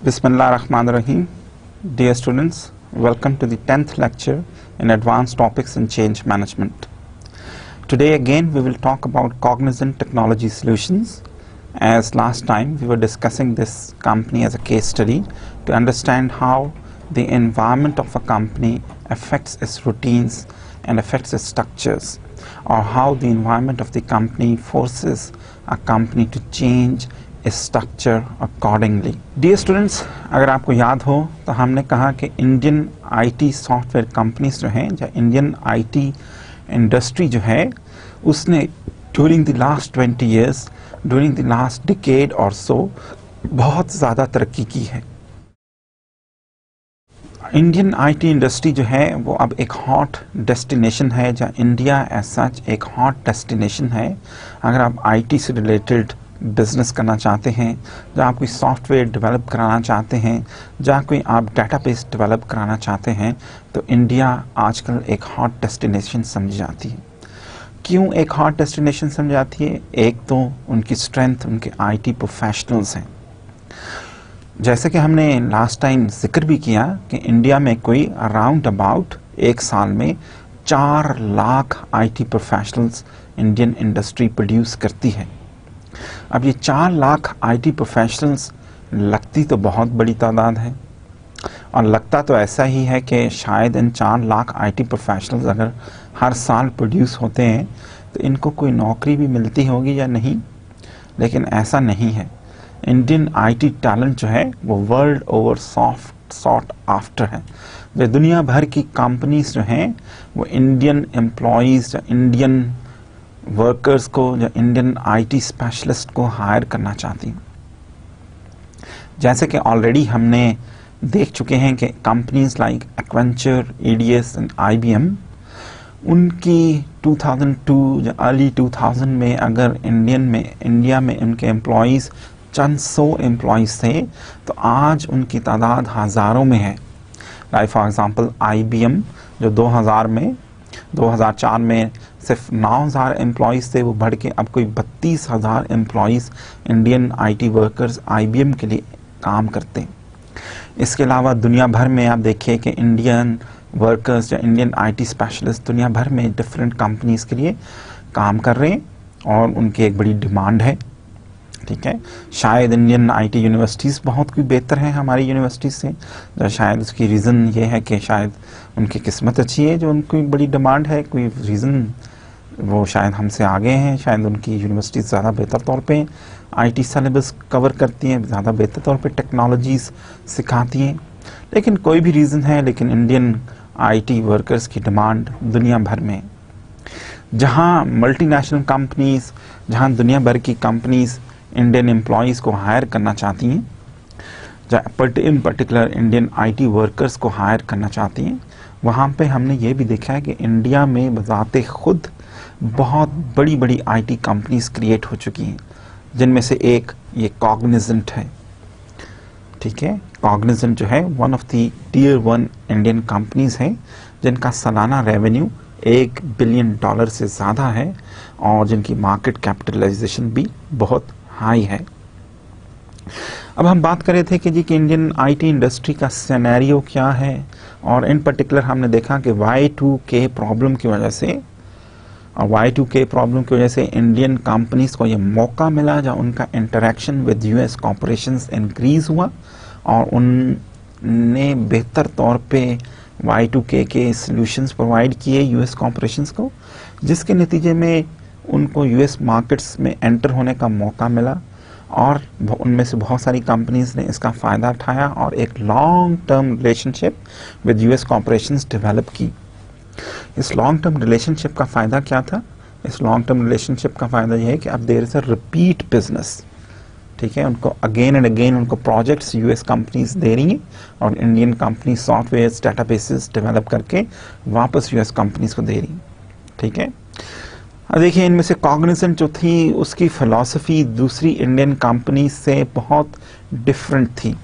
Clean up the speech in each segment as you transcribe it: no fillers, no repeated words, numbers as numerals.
Bismillahirrahmanirrahim. Dear students, welcome to the 10th lecture in Advanced Topics in Change Management. Today again we will talk about Cognizant Technology Solutions. As last time we were discussing this company as a case study to understand how the environment of a company affects its routines and affects its structures, or how the environment of the company forces a company to change its structure accordingly. Dear students, अगर आपको याद हो तो हमने कहा कि Indian IT software companies जो हैं या इंडियन आईटी इंडस्ट्री जो है उसने during the last 20 years, during the last decade और सो बहुत ज़्यादा तरक्की की है. इंडियन आईटी इंडस्ट्री जो है वो अब एक हॉट डेस्टिनेशन है, या इंडिया एज सच एक हॉट डेस्टिनेशन है. अगर आप आईटी से रिलेटेड बिजनेस करना चाहते हैं, जहाँ कोई सॉफ्टवेयर डेवलप कराना चाहते हैं, जहाँ कोई आप डेटाबेस डेवलप कराना चाहते हैं, तो इंडिया आजकल एक हॉट डेस्टिनेशन समझी जाती है. क्यों एक हॉट डेस्टिनेशन समझी जाती है? एक तो उनकी स्ट्रेंथ, उनके आईटी प्रोफेशनल्स हैं. जैसे कि हमने लास्ट टाइम जिक्र भी किया कि इंडिया में कोई अराउंड अबाउट एक साल में 4 lakh IT professionals Indian industry produce करती है. अब ये 4 लाख आईटी प्रोफेशनल्स लगती तो बहुत बड़ी तादाद है, और लगता तो ऐसा ही है कि शायद इन 4 लाख आईटी प्रोफेशनल्स अगर हर साल प्रोड्यूस होते हैं तो इनको कोई नौकरी भी मिलती होगी या नहीं, लेकिन ऐसा नहीं है. इंडियन आईटी टैलेंट जो है वो वर्ल्ड ओवर सॉफ्ट आफ्टर है. जो दुनिया भर की कंपनीज जो हैं वो इंडियन एम्प्लॉयज़ या इंडियन वर्कर्स को या इंडियन आईटी स्पेशलिस्ट को हायर करना चाहती हैं. जैसे कि ऑलरेडी हमने देख चुके हैं कि companies like Accenture, ADS and IBM, उनकी 2002 या अर्ली 2000 में अगर इंडिया में उनके एम्प्लॉयज़ चंद 100 एम्प्लॉयज़ थे, तो आज उनकी तादाद हज़ारों में है. लाइक फॉर एग्जांपल आईबीएम जो 2004 में सिर्फ 9,000 एम्प्लॉयज़ थे, वो बढ़ के अब कोई 32,000 employees Indian IT workers IBM के लिए काम करते हैं. इसके अलावा दुनिया भर में आप देखिए कि इंडियन वर्कर्स या इंडियन आईटी स्पेशलिस्ट दुनिया भर में डिफरेंट कंपनीज के लिए काम कर रहे हैं, और उनकी एक बड़ी डिमांड है. ठीक है, शायद इंडियन आईटी यूनिवर्सिटीज़ बहुत कोई बेहतर हैं हमारी यूनिवर्सिटीज़ से, तो शायद उसकी रीज़न ये है कि शायद उनकी किस्मत अच्छी है जो उनकी बड़ी डिमांड है. कोई रीज़न वो शायद हमसे आगे हैं, शायद उनकी यूनिवर्सिटीज़ ज़्यादा बेहतर तौर पे आईटी सिलेबस कवर करती हैं, ज़्यादा बेहतर तौर पे टेक्नोलॉजीज़ सिखाती हैं. लेकिन कोई भी रीज़न है, लेकिन इंडियन आईटी वर्कर्स की डिमांड दुनिया भर में. जहाँ मल्टीनेशनल कंपनीज़, जहाँ दुनिया भर की कंपनीज़ इंडियन एम्प्लॉयज़ को हायर करना चाहती हैं, in particular Indian IT workers को हायर करना चाहती हैं, वहाँ पे हमने ये भी देखा है कि इंडिया में बज़ाते खुद बहुत बड़ी बड़ी आईटी कंपनीज क्रिएट हो चुकी हैं, जिनमें से एक ये कॉग्निजेंट है. ठीक है, कॉग्निजेंट जो है one of the tier 1 Indian companies है, जिनका सालाना रेवेन्यू $1 बिलियन से ज़्यादा है, और जिनकी मार्केट कैपिटलाइजेशन भी बहुत हाई है. अब हम बात कर रहे थे कि इंडियन आईटी इंडस्ट्री का सिनेरियो क्या है, और इन पर्टिकुलर हमने देखा कि Y2K प्रॉब्लम की वजह से, और Y2K प्रॉब्लम की वजह से इंडियन कंपनीज को ये मौका मिला जहाँ उनका interaction with US corporations increase हुआ, और उनने बेहतर तौर पे Y2K के सॉल्यूशंस प्रोवाइड किए यूएस कॉर्पोरेशंस को, जिसके नतीजे में उनको यूएस मार्केट्स में एंटर होने का मौका मिला, और उनमें से बहुत सारी कंपनीज ने इसका फ़ायदा उठाया और एक long term relationship with US corporations develop की. इस लॉन्ग टर्म रिलेशनशिप का फ़ायदा क्या था? इस लॉन्ग टर्म रिलेशनशिप का फ़ायदा यह है कि अब there is a repeat business. ठीक है, उनको अगेन एंड अगेन उनको प्रोजेक्ट्स यूएस कंपनीज दे रही हैं, और Indian company software databases develop करके वापस यूएस कंपनीज को दे रही हैं. ठीक है, अब देखिए इनमें से कॉग्निजेंट जो थी उसकी फिलॉसफी दूसरी इंडियन कंपनी से बहुत डिफरेंट थी.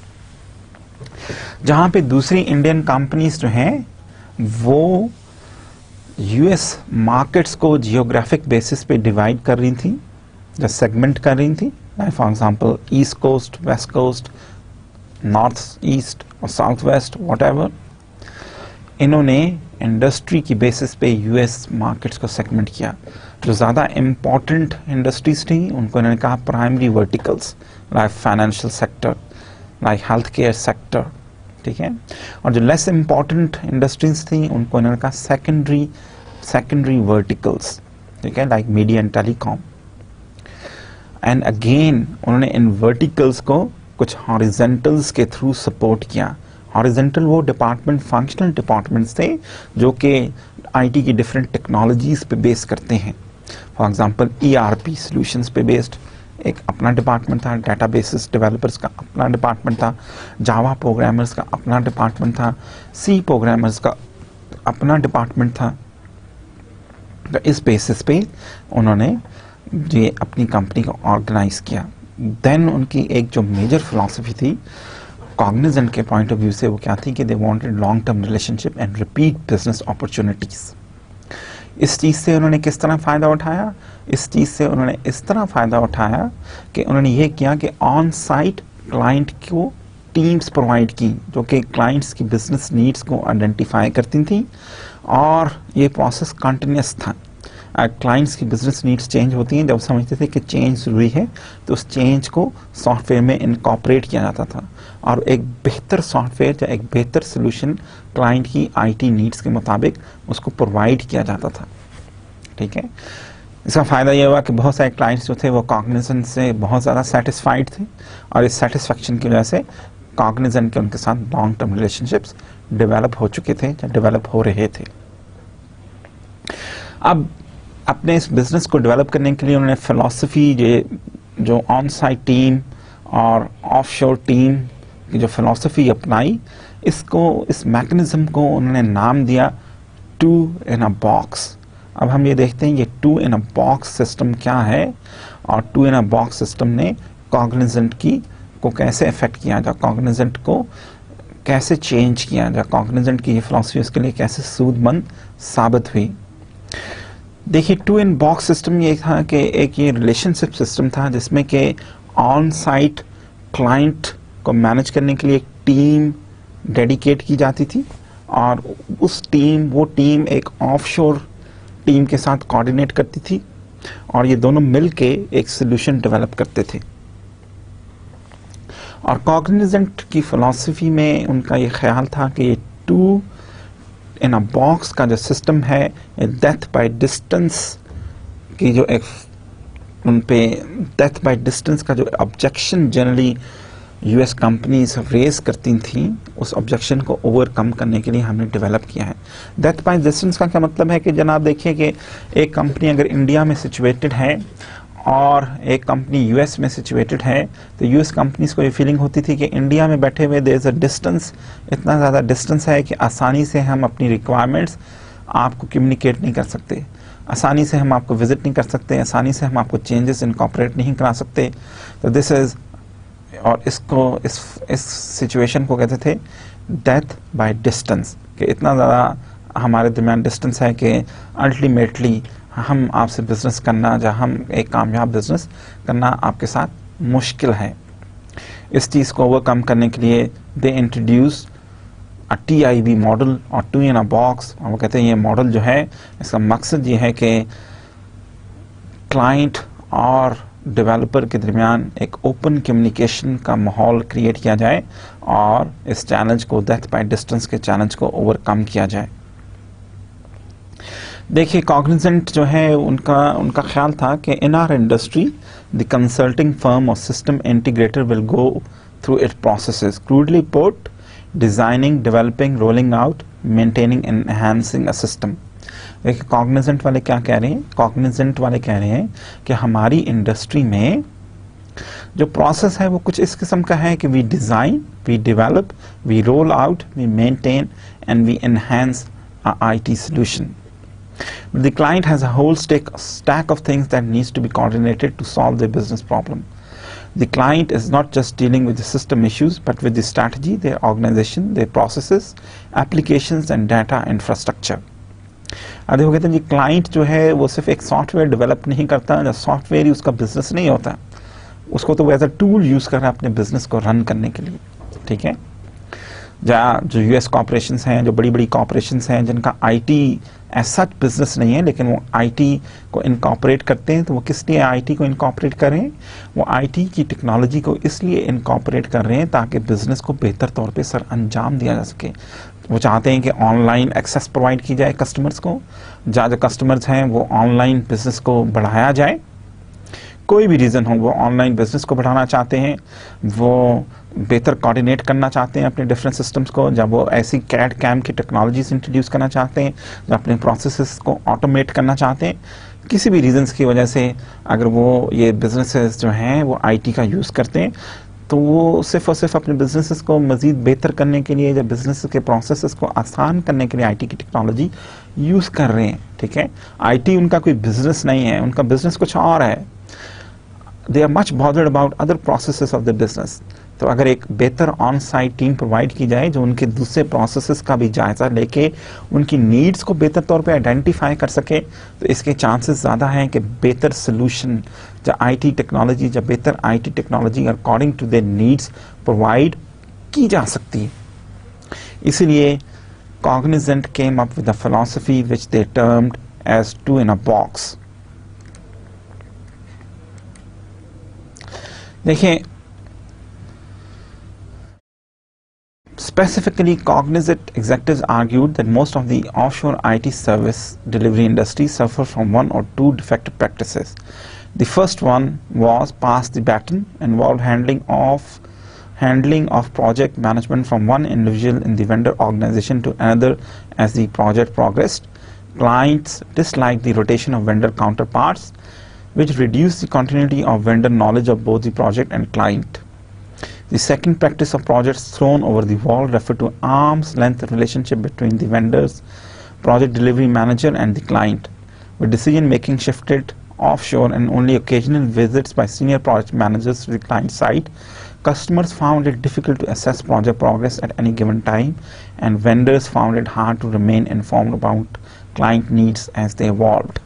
जहाँ पे दूसरी इंडियन कंपनीज जो हैं वो यूएस मार्केट्स को जियोग्राफिक बेसिस पे डिवाइड कर रही थी, जो सेगमेंट कर रही थी. For example east coast, west coast, north east और साउथ वेस्ट व्हाटएवर, इन्होंने इंडस्ट्री की बेसिस पे यूएस मार्केट्स को सेगमेंट किया। जो ज़्यादा इम्पॉर्टेंट इंडस्ट्रीज थी उनको इन्होंने कहा primary verticals, like financial sector, like health care sector, ठीक है। और जो लेस इम्पॉर्टेंट इंडस्ट्रीज थी उनको इन्होंने कहा सेकेंडरी वर्टिकल्स, ठीक है, like media and telecom. And again उन्होंने इन वर्टिकल्स को कुछ हॉरिजेंटल्स के थ्रू सपोर्ट किया। हॉरिजेंटल वो डिपार्टमेंट, फंक्शनल डिपार्टमेंट्स थे जो कि आईटी की डिफरेंट टेक्नोलॉजीज पे बेस करते हैं। फॉर एग्जांपल ईआरपी सॉल्यूशंस पे बेस्ड एक अपना डिपार्टमेंट था, डेटाबेसेस डेवलपर्स का अपना डिपार्टमेंट था, जावा प्रोग्रामर्स का अपना डिपार्टमेंट था, सी प्रोग्रामर्स का अपना डिपार्टमेंट था। तो इस बेसिस पे उन्होंने ये अपनी कंपनी को ऑर्गेनाइज किया। देन उनकी एक जो मेजर फिलॉसफी थी कॉग्निजेंट के पॉइंट ऑफ व्यू से, वो क्या थी कि they wanted long term relationship and repeat business opportunities. इस चीज़ से उन्होंने किस तरह फ़ायदा उठाया? इस चीज़ से उन्होंने इस तरह फ़ायदा उठाया कि उन्होंने ये किया कि ऑन साइट क्लाइंट को टीम्स प्रोवाइड की जो कि क्लाइंट्स की बिजनेस नीड्स को आइडेंटिफाई करती थी, और ये प्रोसेस कंटिन्यूस था। क्लाइंट्स की बिजनेस नीड्स चेंज होती हैं, जब समझते थे कि चेंज ज़रूरी है तो उस चेंज को सॉफ्टवेयर में इनकॉर्पोरेट किया जाता था और एक बेहतर सॉफ्टवेयर या एक बेहतर सोल्यूशन क्लाइंट की आईटी नीड्स के मुताबिक उसको प्रोवाइड किया जाता था, ठीक है। इसका फ़ायदा यह हुआ कि बहुत सारे क्लाइंट्स जो थे वो कॉग्निजेंट से बहुत ज़्यादा सेटिस्फाइड थे, और इस सेटिस्फैक्शन की वजह से कॉग्निजेंट के उनके साथ लॉन्ग टर्म रिलेशनशिप्स डेवलप हो चुके थे या डेवलप हो रहे थे। अब अपने इस बिज़नेस को डेवलप करने के लिए उन्होंने फ़िलॉसफी जो ऑन साइट टीम और ऑफशोर टीम की जो फ़िलॉसफी अपनाई, इस मैकेनिज़्म को उन्होंने नाम दिया 2 in a box। अब हम ये देखते हैं ये 2 in a box सिस्टम क्या है और 2 in a box सिस्टम ने कॉग्निजेंट को कैसे अफेक्ट किया, जा कॉग्निजेंट को कैसे चेंज किया, जा कॉग्निजेंट की ये फ़िलॉसफी उसके लिए कैसे सूदमंद साबित हुई। देखिए 2 in box सिस्टम ये था कि एक ये रिलेशनशिप सिस्टम था जिसमें कि ऑन साइट क्लाइंट को मैनेज करने के लिए एक टीम डेडिकेट की जाती थी, और वो टीम एक ऑफशोर टीम के साथ कोऑर्डिनेट करती थी, और ये दोनों मिलके एक सोल्यूशन डेवलप करते थे। और कॉग्निजेंट की फिलॉसफी में उनका ये ख्याल था कि ये 2 in a box का जो सिस्टम है, डेथ बाय डिस्टेंस की जो एक उन पे डेथ बाय डिस्टेंस का जो objection generally US companies raise करती थी, उस ऑब्जेक्शन को ओवरकम करने के लिए हमने डेवलप किया है। डेथ बाय डिस्टेंस का क्या मतलब है कि जनाब देखिए कि एक कंपनी अगर इंडिया में सिचुएटेड है और एक कंपनी यूएस में सिचुएटेड है, तो यूएस कंपनीज को ये फीलिंग होती थी कि इंडिया में बैठे हुए देयर इज़ अ डिस्टेंस, इतना ज़्यादा डिस्टेंस है कि आसानी से हम अपनी रिक्वायरमेंट्स आपको कम्युनिकेट नहीं कर सकते, आसानी से हम आपको विजिट नहीं कर सकते, आसानी से हम आपको चेंजेस इनकॉर्पोरेट नहीं करा सकते। तो दिस इज़, और इसको इस सिचुएशन को कहते थे डेथ बाय डिस्टेंस, कि इतना ज़्यादा हमारे दरमियान डिस्टेंस है कि अल्टीमेटली हम आपसे बिज़नेस करना, या हम एक कामयाब बिज़नेस करना आपके साथ मुश्किल है। इस चीज़ को ओवरकम करने के लिए they introduce a TIB model और 2 in a box, और वो कहते हैं ये मॉडल जो है इसका मकसद ये है कि क्लाइंट और डेवलपर के दरमियान एक ओपन कम्युनिकेशन का माहौल क्रिएट किया जाए और इस चैलेंज को, डेथ बाय डिस्टेंस के चैलेंज को ओवरकम किया जाए। देखिए कॉग्निजेंट जो है उनका ख्याल था कि in our industry the consulting firm और system integrator will go through IT processes, crudely put, designing, developing, rolling out, maintaining, enhancing a system. देखिए कॉग्निजेंट वाले क्या कह रहे हैं? कॉग्निजेंट वाले कह रहे हैं कि हमारी इंडस्ट्री में जो प्रोसेस है वो कुछ इस किस्म का है कि we design, we develop, we roll out, we maintain and we enhance a IT solution. But the client has a whole stack of things that needs to be coordinated to solve their business problem. The client is not just dealing with the system issues, but with the strategy, their organization, their processes, applications and data infrastructure. आधे वो कहते हैं जी client जो है वो सिर्फ एक software develop नहीं करता, सॉफ्टवेयर ही उसका बिजनेस नहीं होता, उसको तो वो एज अ टूल यूज़ कर रहा है अपने बिजनेस को रन करने के लिए। ठीक है। जो यूएस कॉर्पोरेशंस हैं, जो बड़ी बड़ी कॉर्पोरेशंस हैं जिनका आईटी एज सच बिजनेस नहीं है, लेकिन वो आईटी को इनकॉर्पोरेट करते हैं, तो वो किस लिए आईटी को इनकॉर्पोरेट कर रहे हैं? वो आईटी की टेक्नोलॉजी को इसलिए इनकॉर्पोरेट कर रहे हैं ताकि बिजनेस को बेहतर तौर पे सर अंजाम दिया जा सके। वो चाहते हैं कि ऑनलाइन एक्सेस प्रोवाइड की जाए कस्टमर्स को, जहाँ जो कस्टमर्स हैं वो ऑनलाइन बिजनेस को बढ़ाया जाए, कोई भी रीज़न हो वो ऑनलाइन बिजनेस को बढ़ाना चाहते हैं, वो बेहतर कोऑर्डिनेट करना चाहते हैं अपने डिफरेंट सिस्टम्स को, जब वो ऐसी कैड कैम की टेक्नोलॉजीज इंट्रोड्यूस करना चाहते हैं, जब अपने प्रोसेसेस को ऑटोमेट करना चाहते हैं, किसी भी रीजंस की वजह से अगर वो ये बिजनेसेस जो हैं वो आईटी का यूज़ करते हैं, तो वो सिर्फ और सिर्फ अपने बिजनेसेस को मज़ीद बेहतर करने के लिए या बिजनेस के प्रोसेसेस को आसान करने के लिए आईटी की टेक्नोलॉजी यूज़ कर रहे हैं। ठीक है, आईटी उनका कोई बिजनेस नहीं है, उनका बिजनेस कुछ और है। They are much bothered about other processes of the business. तो अगर एक बेहतर ऑन साइट टीम प्रोवाइड की जाए जो उनके दूसरे प्रोसेसेस का भी जायजा लेके उनकी नीड्स को बेहतर तौर पे आइडेंटिफाई कर सके, तो इसके चांसेस ज़्यादा हैं कि बेहतर सोल्यूशन जो आईटी टेक्नोलॉजी, जब बेहतर IT technology according to their needs provide की जा सकती है। इसीलिए Cognizant came up with a philosophy which they termed as two in a box. देखिए, specifically Cognizant executives argued that most of the offshore IT service delivery industries suffer from one or two defective practices. The first one was pass the baton, involved handling of project management from one individual in the vendor organization to another as the project progressed. Clients disliked the rotation of vendor counterparts, which reduced the continuity of vendor knowledge of both the project and client. The second practice of projects thrown over the wall referred to arm's length relationship between the vendor's project delivery manager and the client, with decision making shifted offshore and only occasional visits by senior project managers to the client site. Customers found it difficult to assess project progress at any given time, and vendors found it hard to remain informed about client needs as they evolved.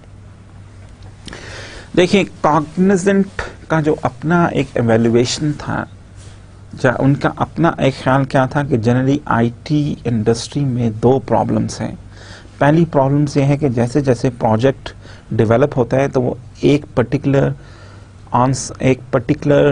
देखिए, Cognizant का जो अपना एक evaluation था, उनका अपना एक ख्याल क्या था कि जनरली आईटी इंडस्ट्री में दो प्रॉब्लम्स हैं। पहली प्रॉब्लम्स ये है कि जैसे जैसे प्रोजेक्ट डेवलप होता है तो वो एक पर्टिकुलर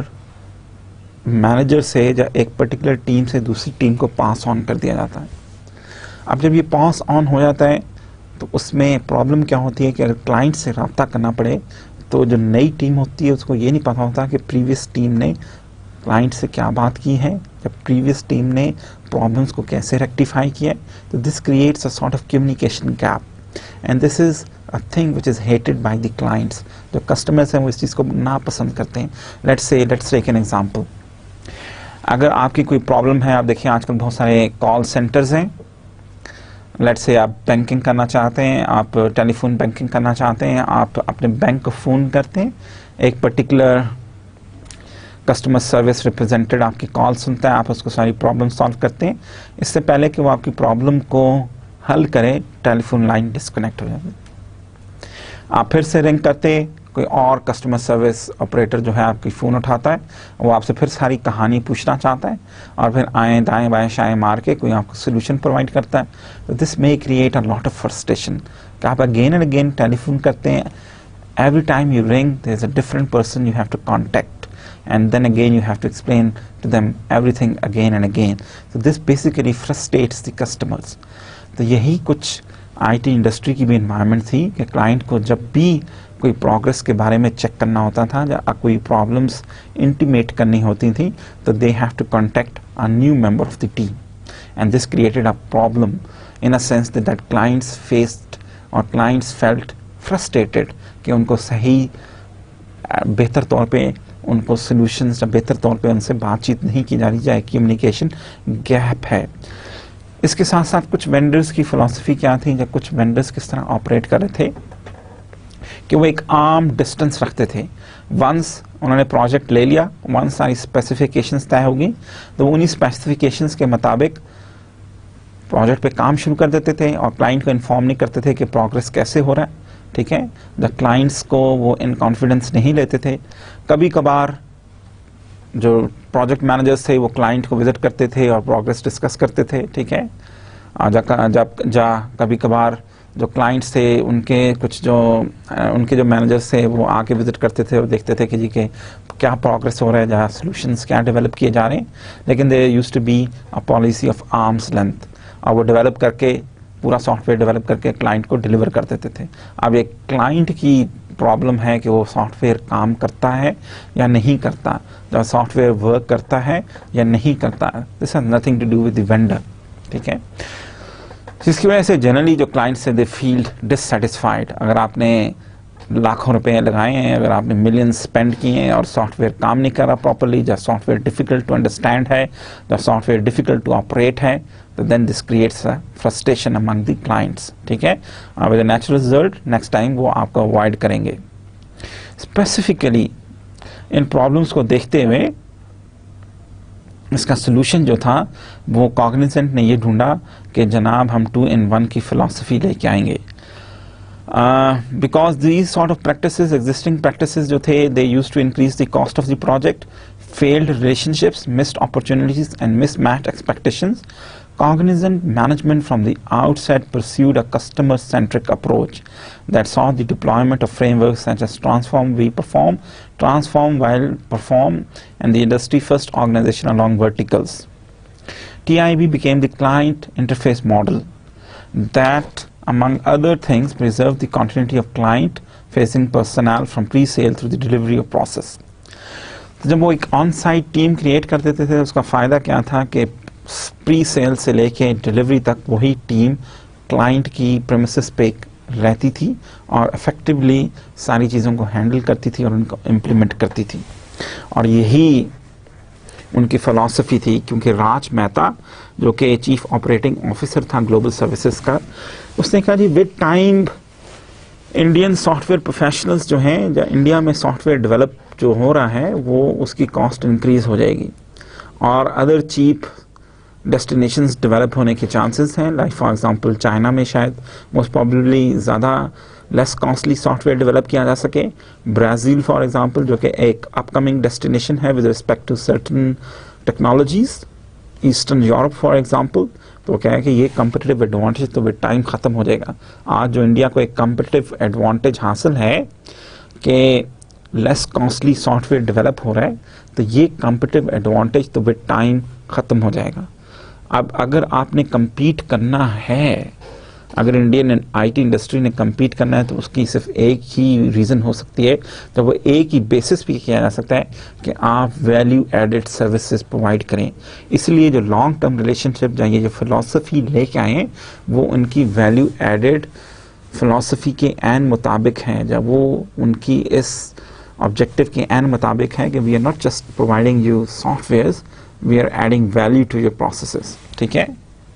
मैनेजर से या एक पर्टिकुलर टीम से दूसरी टीम को पास ऑन कर दिया जाता है। अब जब ये पास ऑन हो जाता है तो उसमें प्रॉब्लम क्या होती है कि अगर क्लाइंट से रब्ता करना पड़े तो जो नई टीम होती है उसको ये नहीं पता होता कि प्रीवियस टीम ने क्लाइंट से क्या बात की है, जब प्रीवियस टीम ने प्रॉब्लम्स को कैसे रेक्टिफाई किया है। तो this creates a sort of communication gap, and this is a thing which is hated by the clients. जो कस्टमर्स हैं वो इस चीज़ को नापसंद करते हैं। Let's take an example. अगर आपकी कोई प्रॉब्लम है, आप देखिए आजकल बहुत सारे कॉल सेंटर्स हैं। लेट्स से आप बैंकिंग करना चाहते हैं, आप टेलीफोन बैंकिंग करना चाहते हैं, आप अपने बैंक को फ़ोन करते हैं, एक पर्टिकुलर कस्टमर सर्विस रिप्रेजेंटेटिव आपकी कॉल सुनता है, आप उसको सारी प्रॉब्लम सॉल्व करते हैं। इससे पहले कि वो आपकी प्रॉब्लम को हल करे, टेलीफोन लाइन डिस्कनेक्ट हो जाती है। आप फिर से रिंग करते, कोई और कस्टमर सर्विस ऑपरेटर जो है आपकी फ़ोन उठाता है, वो आपसे फिर सारी कहानी पूछना चाहता है और फिर आएँ दाएँ बाएँ शाएँ मार के कोई आपको सोल्यूशन प्रोवाइड करता है। तो this may create a lot of frustration कि आप अगेन एंड अगेन टेलीफोन करते हैं, every time you ring there is a different person you have to contact, and then again you have to explain to them everything again and again. So this basically frustrates the customers. तो यही कुछ IT industry की भी environment थी कि client को जब भी कोई प्रोग्रेस के बारे में चेक करना होता था या कोई प्रॉब्लम्स इंटीमेट करनी होती थी, तो they have to contact a new member of the team, and this created a problem in a sense that clients faced और क्लाइंट्स फेल्ट फ्रस्ट्रेटेड कि उनको सही बेहतर तौर पे उनको सोल्यूशंस या बेहतर तौर पे उनसे बातचीत नहीं की जा रही, चाहे कम्युनिकेशन गैप है। इसके साथ साथ कुछ वेंडर्स की फ़िलॉसफी क्या थी, जब कुछ वेंडर्स किस तरह ऑपरेट कर रहे थे कि वो एक आर्म डिस्टेंस रखते थे। वंस उन्होंने प्रोजेक्ट ले लिया, वंस सारी स्पेसिफिकेशंस तय होगी, तो उन्हीं स्पेसिफिकेशंस के मुताबिक प्रोजेक्ट पे काम शुरू कर देते थे और क्लाइंट को इन्फॉर्म नहीं करते थे कि प्रोग्रेस कैसे हो रहा है। ठीक है, द क्लाइंट्स को वो इन कॉन्फिडेंस नहीं लेते थे। कभी कभार जो प्रोजेक्ट मैनेजर्स थे वो क्लाइंट को विजिट करते थे और प्रोग्रेस डिस्कस करते थे, ठीक है। जब कभी कभार जो क्लाइंट्स थे उनके जो मैनेजर्स थे वो आके विजिट करते थे और देखते थे कि जी के क्या प्रोग्रेस हो रहा है, जहाँ सॉल्यूशंस क्या डेवलप किए जा रहे हैं। लेकिन they used to be a policy of arms length, और वो डेवलप करके पूरा सॉफ्टवेयर डेवलप करके क्लाइंट को डिलीवर कर देते थे। अब ये क्लाइंट की प्रॉब्लम है कि वो सॉफ्टवेयर काम करता है या नहीं करता, जब सॉफ्टवेयर वर्क करता है या नहीं करता। This has nothing to do with the vendor, ठीक है। जिसकी वजह से जनरली जो क्लाइंट्स से दे फील डिससेटिस्फाइड। अगर आपने लाखों रुपए लगाए हैं, अगर आपने मिलियंस स्पेंड किए हैं और सॉफ्टवेयर काम नहीं कर रहा प्रॉपर्ली, जब सॉफ्टवेयर डिफिकल्ट टू अंडरस्टैंड है, जब सॉफ्टवेयर डिफिकल्ट टू ऑपरेट है, तो then this creates a frustration among the clients, ठीक है। With a natural result next time वो आपको अवॉइड करेंगे। स्पेसिफिकली इन प्रॉब्लम्स को देखते हुए इसका सोल्यूशन जो था वो कॉग्निजेंट ने ये ढूंढा कि जनाब हम 2-in-1 की फिलॉसफी लेके आएंगे। Because these sort of practices, existing practices जो थे, they used to increase the cost of the project, failed relationships, missed opportunities and mismatched expectations. Cognizant management from the outset pursued a customer-centric approach that saw the deployment of frameworks such as Transform while perform, and the industry-first organization along verticals. TIB became the client interface model that, among other things, preserved the continuity of client-facing personnel from pre-sale through the delivery of process. तो जब वो एक on site team create कर देते थे, उसका फ़ायदा क्या था कि प्री सेल से लेके डिलीवरी तक वही टीम क्लाइंट की प्रेमिसेस पे रहती थी और इफेक्टिवली सारी चीज़ों को हैंडल करती थी और उनको इम्प्लीमेंट करती थी। और यही उनकी फ़िलॉसफी थी, क्योंकि राज मेहता जो कि चीफ ऑपरेटिंग ऑफिसर था ग्लोबल सर्विसेज का, उसने कहा जी with time Indian software professionals जो हैं, जो इंडिया में सॉफ्टवेयर डेवलप जो हो रहा है वो उसकी कॉस्ट इंक्रीज हो जाएगी और अदर चीप डेस्टिनेशंस डेवलप होने के चांसेस हैं। लाइक फॉर एग्जांपल चाइना में शायद मोस्ट प्रॉब्ली ज़्यादा लेस कॉस्टली सॉफ्टवेयर डेवलप किया जा सके। ब्राज़ील फॉर एग्जांपल जो कि एक अपकमिंग डेस्टिनेशन है with respect to certain technologies. Eastern Europe for example, तो क्या है कि ये कम्पिटिटिव एडवांटेज तो विद टाइम ख़त्म हो जाएगा। आज जो इंडिया को एक कम्पिटिटिव एडवांटेज हासिल है कि लेस कॉस्टली सॉफ्टवेयर डेवलप हो रहा है, तो ये कम्पिटिटिव एडवांटेज तो विद टाइम ख़त्म हो जाएगा। अब अगर आपने कम्पीट करना है, अगर इंडियन आईटी इंडस्ट्री ने कम्पीट करना है, तो उसकी सिर्फ एक ही रीज़न हो सकती है, तो वो एक ही बेसिस पे किया जा सकता है कि आप वैल्यू एडेड सर्विसेज प्रोवाइड करें। इसलिए जो लॉन्ग टर्म रिलेशनशिप या ये जो फिलॉसफी लेके आए हैं वो उनकी वैल्यू एडेड फिलॉसफी के एन मुताबिक हैं, जब वो उनकी इस ऑब्जेक्टिव के एन मुताबिक है कि we are not just providing you softwares, we are adding value to your processes, ठीक है।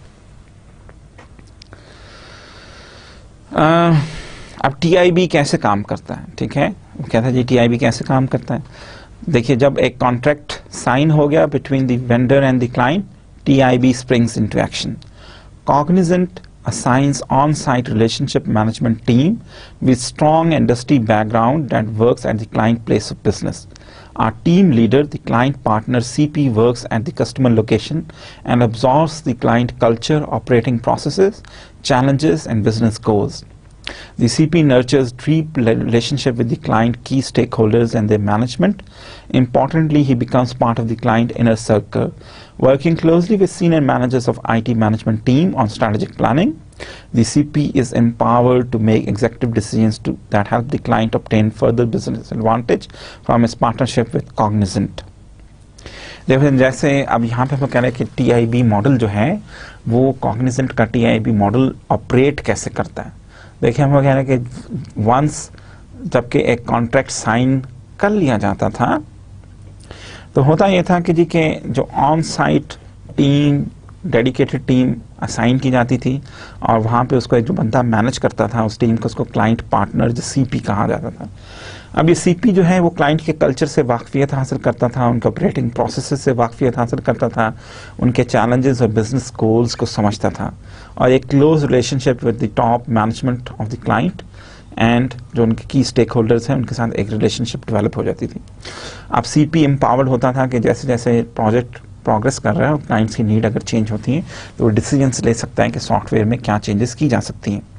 अब टीआईबी कैसे काम करता है, ठीक है। वो कहता है जी टीआईबी कैसे काम करता है। देखिए, जब एक कॉन्ट्रैक्ट साइन हो गया between the vendor and the client, TIB springs into action. Cognizant assigns on-site relationship management team with strong industry background that works at the client place of business. Our team leader, the client partner CP, works at the customer location and absorbs the client culture, operating processes, challenges and business goals. The CP nurtures deep relationship with the client key stakeholders and their management. Importantly, he becomes part of the client inner circle, working closely with senior managers of IT management team on strategic planning. The CP is empowered to make executive decisions that help the client obtain further business advantage from his partnership with Cognizant. देखो, जैसे अब यहाँ पे हम कह रहे हैं कि TIB मॉडल जो है वो Cognizant का TIB मॉडल ऑपरेट कैसे करता है। देखिए, हम कह रहे हैं कि वंस जबकि एक कॉन्ट्रैक्ट साइन कर लिया जाता था तो होता ये था कि जी के जो on site team, dedicated team assign की जाती थी और वहाँ पे उसको एक जो बंदा मैनेज करता था उस टीम को, उसको क्लाइंट पार्टनर जो सीपी कहा जाता था। अब ये सीपी जो है वो क्लाइंट के कल्चर से वाकफियत हासिल करता था, उनके ऑपरेटिंग प्रोसेसेस से वाकफियत हासिल करता था, उनके चैलेंजेस और बिजनेस गोल्स को समझता था और एक close relationship with the top management of the client and जो उनके की स्टेक होल्डर्स हैं उनके साथ एक रिलेशनशिप डेवलप हो जाती थी। अब सीपी एम्पावर्ड होता था कि जैसे जैसे प्रोजेक्ट प्रोग्रेस कर रहा है और क्लाइंट्स की नीड अगर चेंज होती है तो वो डिसीजंस ले सकता है कि सॉफ्टवेयर में क्या चेंजेस की जा सकती हैं।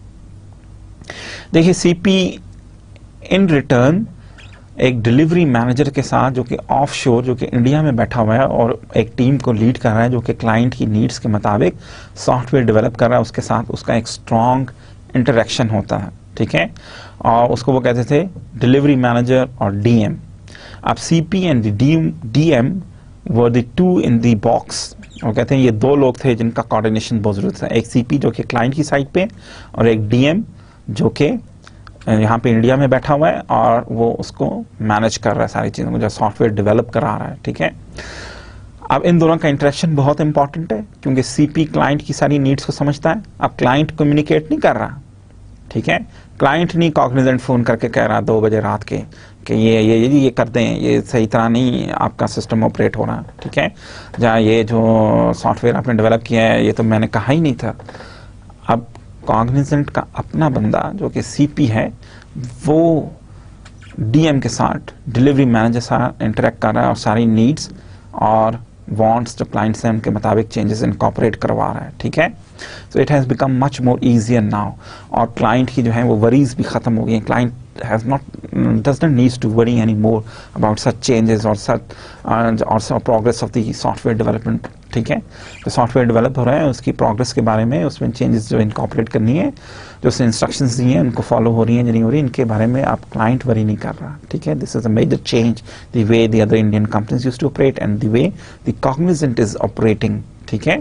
देखिए सीपी इन रिटर्न एक डिलीवरी मैनेजर के साथ जो कि ऑफशोर, जो कि इंडिया में बैठा हुआ है और एक टीम को लीड कर रहा है जो कि क्लाइंट की नीड्स के मुताबिक सॉफ्टवेयर डेवलप कर रहा है, उसके साथ उसका एक स्ट्रॉन्ग इंटरेक्शन होता है, ठीक है। और उसको वो कहते थे डिलीवरी मैनेजर और डीएम। अब CP and DM were the two in the box. वो कहते हैं ये दो लोग थे जिनका कोऑर्डिनेशन बहुत जरूरत था, एक सीपी जो कि क्लाइंट की साइड पे और एक डीएम जो कि यहाँ पे इंडिया में बैठा हुआ है और वो उसको मैनेज कर रहा है सारी चीज़ों को, जो सॉफ्टवेयर डेवलप करा रहा है, ठीक है। अब इन दोनों का इंटरेक्शन बहुत इंपॉर्टेंट है क्योंकि सीपी क्लाइंट की सारी नीड्स को समझता है। अब क्लाइंट कम्युनिकेट नहीं कर रहा, ठीक है। क्लाइंट नहीं कॉग्निजेंट फोन करके कह रहा 2 बजे रात के कि ये कर दें, ये सही तरह नहीं आपका सिस्टम ऑपरेट हो रहा, ठीक है, जहाँ ये जो सॉफ्टवेयर आपने डेवलप किया है ये तो मैंने कहा ही नहीं था। अब कॉग्निजेंट का अपना बंदा जो कि सीपी है वो डीएम के साथ डिलीवरी मैनेजर साथ इंटरेक्ट कर रहा है और सारी नीड्स और वांट्स जो क्लाइंट्स हैं उनके मुताबिक चेंजेस इनकॉर्पोरेट करवा रहा है, ठीक है। So it has become much more easier now और क्लाइंट की जो है वो वरीज भी ख़त्म हो गई हैं। Client does not need to worry anymore about such changes or such progress of the software development, ठीक है। तो सॉफ्टवेयर डेवलप हो रहा है उसकी प्रोग्रेस के बारे में, उसमें चेंजेस जो इनकॉर्पोरेट करनी है, जो उसने इंस्ट्रक्शंस दी हैं उनको फॉलो हो रही हैं या नहीं हो रही, इनके बारे में आप क्लाइंट वरी नहीं कर रहा, ठीक है। This is a major change the way the other Indian companies used to operate and the way the Cognizant is operating, ठीक है।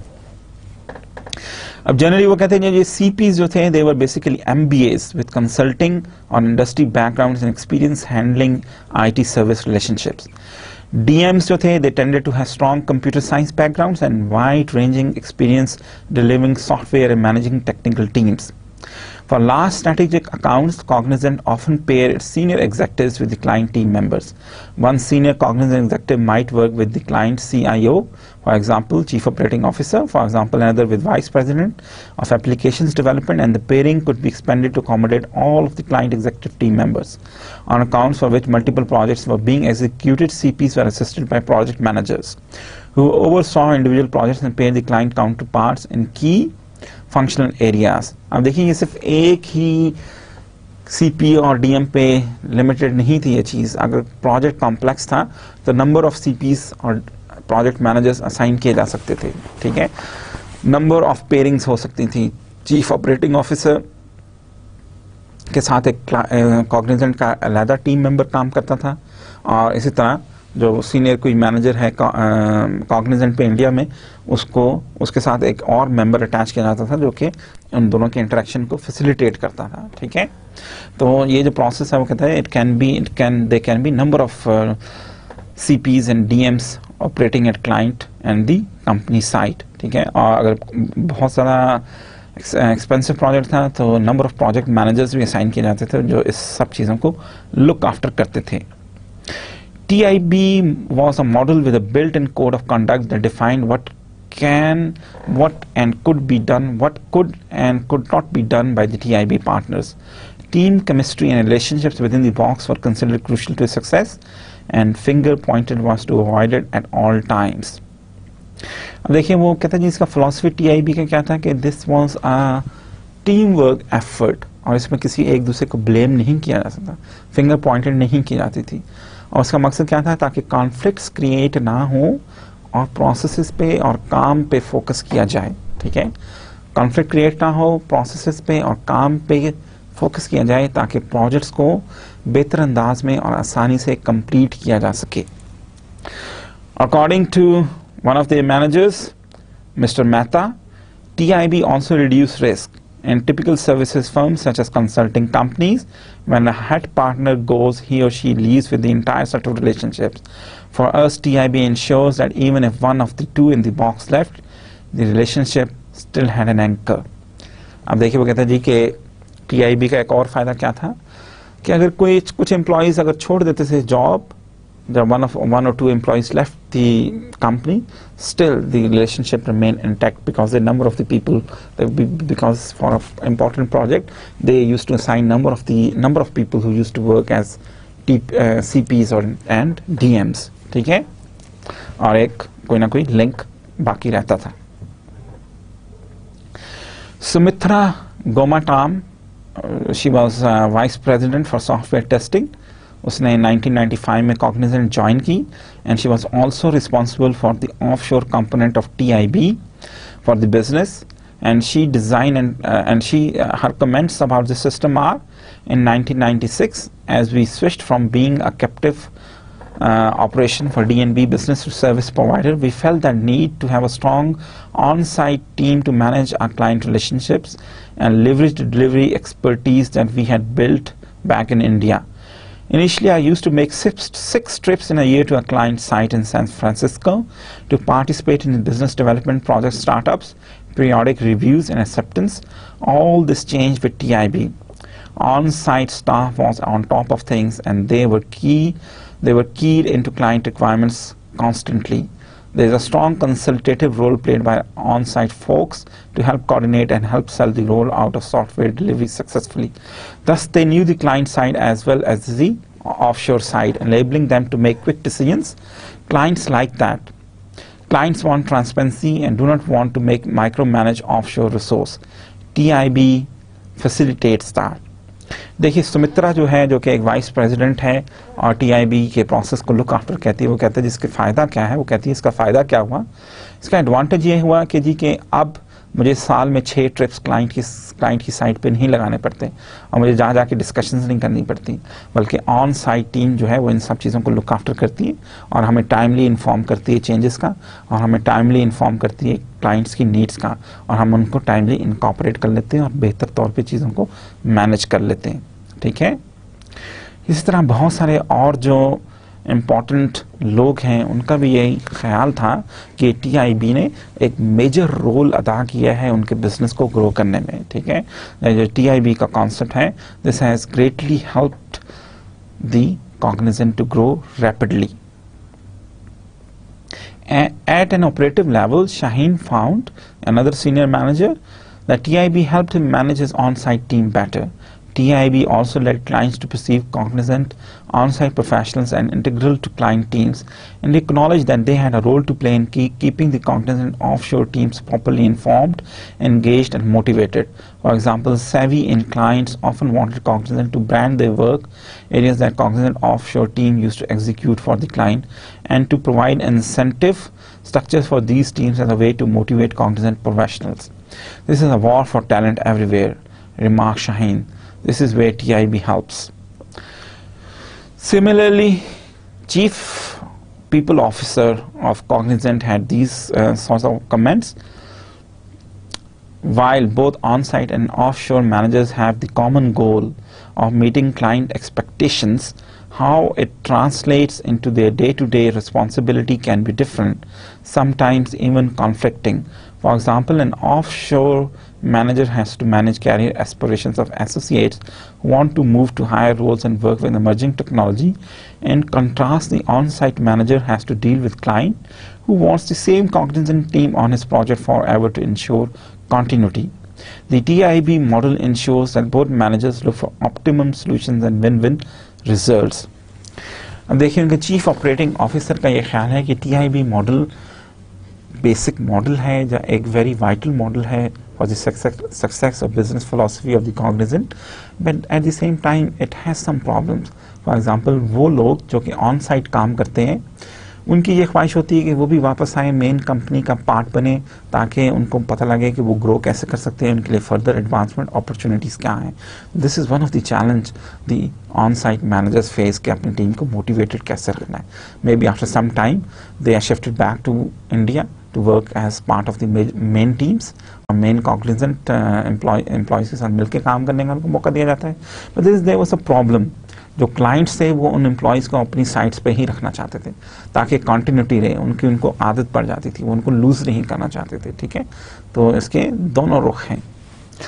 अब जनरली वो कहते हैं ये सीपीज जो थे they were basically MBAs with consulting और industry backgrounds and experience handling IT service relationships. DMs जो थे they tended to have strong computer science backgrounds and wide-ranging experience delivering software and managing technical teams. For large strategic accounts, Cognizant often pair its senior executives with the client team members. One senior Cognizant executive might work with the client CIO, for example, Chief Operating Officer, for example, another with Vice President of Applications Development, and the pairing could be expanded to accommodate all of the client executive team members. On accounts for which multiple projects were being executed, CPs were assisted by project managers who oversaw individual projects and paired the client counterparts in key functional areas. अब देखिए ये सिर्फ एक ही CP और DM पे limited नहीं थी ये चीज़। अगर प्रोजेक्ट कॉम्प्लेक्स था तो नंबर ऑफ सीपीज और प्रोजेक्ट मैनेजर्स असाइन किए जा सकते थे, ठीक है। नंबर ऑफ पेयरिंग्स हो सकती थी। चीफ ऑपरेटिंग ऑफिसर के साथ एक कॉग्निजेंट का अलहदा टीम मेंबर काम करता था और इसी तरह जो सीनियर कोई मैनेजर है कॉग्निजेंट पे इंडिया में उसके साथ एक और मेंबर अटैच किया जाता था जो कि उन दोनों के इंटरेक्शन को फैसिलिटेट करता था, ठीक है। तो ये जो प्रोसेस है वो कहता है they can be number of CPs and DMs operating at client and the company site, ठीक है। और अगर बहुत ज़्यादा एक्सपेंसिव प्रोजेक्ट था तो नंबर ऑफ प्रोजेक्ट मैनेजर्स भी असाइन किए जाते थे जो इस सब चीज़ों को लुक आफ्टर करते थे। TIB was a model with a built-in code of conduct that defined what and could be done, what could and could not be done by the TIB partners. Team chemistry and relationships within the box were considered crucial to success, and finger pointed was to avoid it at all times. अब देखिए वो कहता है जी इसका philosophy TIB का क्या था कि this was a teamwork effort और इसमें किसी एक दूसरे को blame नहीं किया जा सकता, finger pointed नहीं की जाती थी। और उसका मकसद क्या था ताकि कॉन्फ्लिक्ट्स क्रिएट ना हो और प्रोसेसेस पे और काम पे फोकस किया जाए, ठीक है। कॉन्फ्लिक्ट क्रिएट ना हो, प्रोसेसेस पे और काम पे फोकस किया जाए ताकि प्रोजेक्ट्स को बेहतर अंदाज में और आसानी से कंप्लीट किया जा सके। According to one of the managers mister Mehta, TIB also reduced risk in typical services firms such as consulting companies. When a head partner goes, he or she leaves with the entire set of relationships. For us, TIB ensures that even if one of the two in the box left, the relationship still had an anchor. अब देखिए वो कहता है जी कि TIB का एक और फायदा क्या था कि अगर कुछ एम्प्लॉयज़ अगर छोड़ देते थे job one or two employees left the company, still the relationship remained intact because the number of the people, because for an important project they used to assign number of people who used to work as CPs and DMs, ठीक है, और एक कोई ना कोई link बाकी रहता था. Sumitra Gomatam, she was vice president for software testing. उसने 1995 में Cognizant ज्वाइन की, and she was also responsible for the offshore component of TIB for the business, and she designed and her comments about the system are, in 1996, as we switched from being a captive operation for DNB business to service provider, we felt the need to have a strong on-site team to manage our client relationships and leverage the delivery expertise that we had built back in India. Initially, I used to make six trips in a year to a client site in San Francisco to participate in business development project startups, periodic reviews and acceptance. All this changed with TIB. On-site staff was on top of things, and they were keyed into client requirements constantly. There is a strong consultative role played by on-site folks to help coordinate and help sell the rollout of software delivery successfully. Thus, they knew the client side as well as the offshore side, enabling them to make quick decisions. Clients like that. Clients want transparency and do not want to micromanage offshore resource. TIB facilitates that. देखिए, सुमित्रा जो है, जो कि एक vice president है और टीआईबी के process को लुक आफ्टर कहती है, वो कहते हैं जिसके फ़ायदा क्या है, वो कहती है इसका फ़ायदा क्या हुआ. इसका एडवांटेज ये हुआ कि जी कि अब मुझे साल में 6 ट्रिप्स क्लाइंट की साइट पे नहीं लगाने पड़ते और मुझे जहाँ जाके डिस्कशंस नहीं करनी पड़ती, बल्कि ऑन साइट टीम जो है वो इन सब चीज़ों को लुक आफ्टर करती है और हमें टाइमली इन्फॉर्म करती है चेंजेस का, और हमें टाइमली इन्फॉर्म करती है क्लाइंट्स की नीड्स का, और हम उनको टाइमली इनकॉर्पोरेट कर लेते हैं और बेहतर तौर पर चीज़ों को मैनेज कर लेते हैं. ठीक है. इसी तरह बहुत सारे और जो इम्पॉर्टेंट लोग हैं उनका भी यही ख्याल था कि टीआईबी ने एक मेजर रोल अदा किया है उनके बिजनेस को ग्रो करने में. ठीक है. जो टीआईबी का कॉन्सेप्ट है, this has greatly helped the Cognizant to grow rapidly. At an operative level, Shaheen found, another senior manager, that TIB helped him manage his on-site team better. TIB also led clients to perceive Cognizant on-site professionals and integral to client teams, and acknowledged that they had a role to play in keeping the Cognizant offshore teams properly informed, engaged and motivated. For example, savvy in clients often wanted Cognizant to brand their work, areas that Cognizant offshore team used to execute for the client, and to provide incentive structures for these teams as a way to motivate Cognizant professionals. This is a war for talent everywhere, remarked Shaheen. This is where TIB helps. Similarly, Chief People Officer of Cognizant had these sorts of comments. While both on-site and offshore managers have the common goal of meeting client expectations, how it translates into their day-to-day responsibility can be different, sometimes even conflicting. For example, an offshore manager has to manage career aspirations of associates who want to move to higher roles and work with emerging technology. In contrast, the on-site manager has to deal with client who wants the same Cognizant team on his project forever to ensure continuity. The TIB model ensures that both managers look for optimum solutions and win-win results. अब देखिए, उनके chief operating officer का ये ख्याल है कि TIB model basic model है, जो एक वेरी वाइटल मॉडल है for the success of business philosophy of the Cognizant, but at the same time it has some problems. For example, वो लोग जो कि ऑन साइट काम करते हैं, उनकी ये ख्वाहिश होती है कि वो भी वापस आए, मेन कंपनी का पार्ट बने, ताकि उनको पता लगे कि वो ग्रो कैसे कर सकते हैं, उनके लिए फर्दर एडवांसमेंट अपॉर्चुनिटीज़ क्या हैं. This is one of the challenge the on site managers face कि अपनी टीम को मोटिवेटेड कैसे रखना है. May be after some time they are shifted back to India to work as part of the main teams और main Cognizant employees के साथ मिलकर काम करने का उनको मौका दिया जाता है. But there was a problem. जो क्लाइंट्स थे वो उन एम्प्लॉयज़ को अपनी साइट्स पे ही रखना चाहते थे ताकि कंटिन्यूटी रहे, उनको आदत पड़ जाती थी, वो उनको लूज़ नहीं करना चाहते थे. ठीक है. तो इसके दोनों रुख हैं.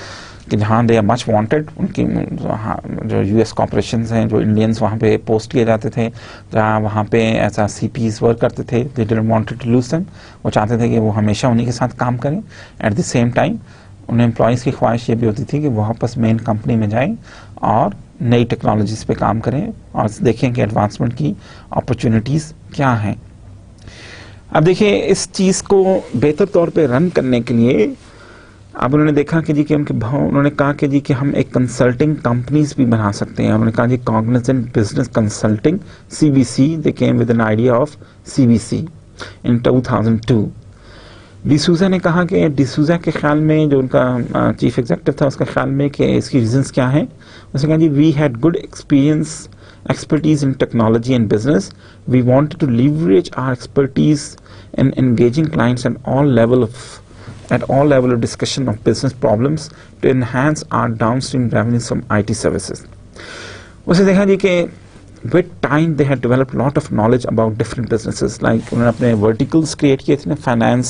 कि जहाँ दे आर मच वांटेड, उनकी जो यूएस कॉर्पोरेशंस हैं, जो इंडियंस वहाँ पे पोस्ट किए जाते थे, जहाँ वहाँ पे ऐसा सीपीज वर्क करते थे, they didn't wanted to lose them, वो चाहते थे कि वो हमेशा उन्हीं के साथ काम करें। एट द सेम टाइम उन एम्प्लॉयज़ की ख्वाहिश ये भी होती थी कि वो वापस मेन कंपनी में जाएं और नई टेक्नोलॉजीज़ पे काम करें और देखें कि एडवांसमेंट की अपॉर्चुनिटीज़ क्या हैं। अब देखिए, इस चीज़ को बेहतर तौर पे रन करने के लिए अब उन्होंने देखा कि जी कि उन्होंने कहा कि जी कि हम एक कंसल्टिंग कंपनीज भी बना सकते हैं। उन्होंने कहा जी Cognizant business consulting, CBC, they came with an idea of CBC in 2002। D'Souza ने कहा कि डिसूजा के ख्याल में, जो उनका चीफ एग्जीक्यूटिव था, उसका ख्याल में कि इसकी रीजंस क्या हैं। उसने कहा जी we had good expertise in technology and business. We wanted to leverage our expertise in engaging clients at all level of discussion of business problems to enhance our downstream revenues from IT services. उसने देखा जी कि with time they had developed a lot of knowledge about different businesses. Like उन्होंने अपने verticals create किए थे, finance,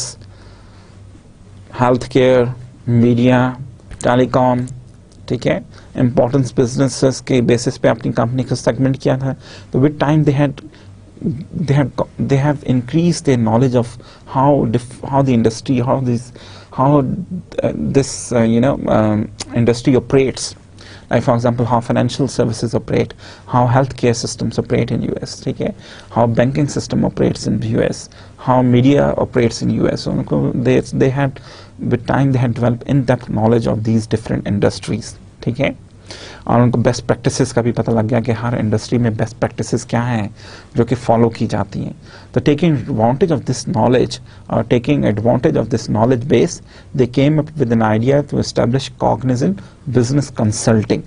health care, media, telecom, ठीक है, importance businesses के बेसिस पे अपनी कंपनी को सेगमेंट किया था। तो with time they have increased their knowledge of how the industry, how this industry operates. Like for example, how financial services operate, how healthcare systems operate in US, ठीक है, how banking system operates in US, how media operates in US. So they had, with time they had developed in-depth knowledge of these different industries, ठीक है, और उनको best practices का भी पता लग गया कि हर इंडस्ट्री में बेस्ट प्रैक्टिसेस क्या हैं जो कि फॉलो की जाती हैं। तो taking advantage of this knowledge और taking advantage of this knowledge base, they came up with an idea to establish Cognizant business consulting.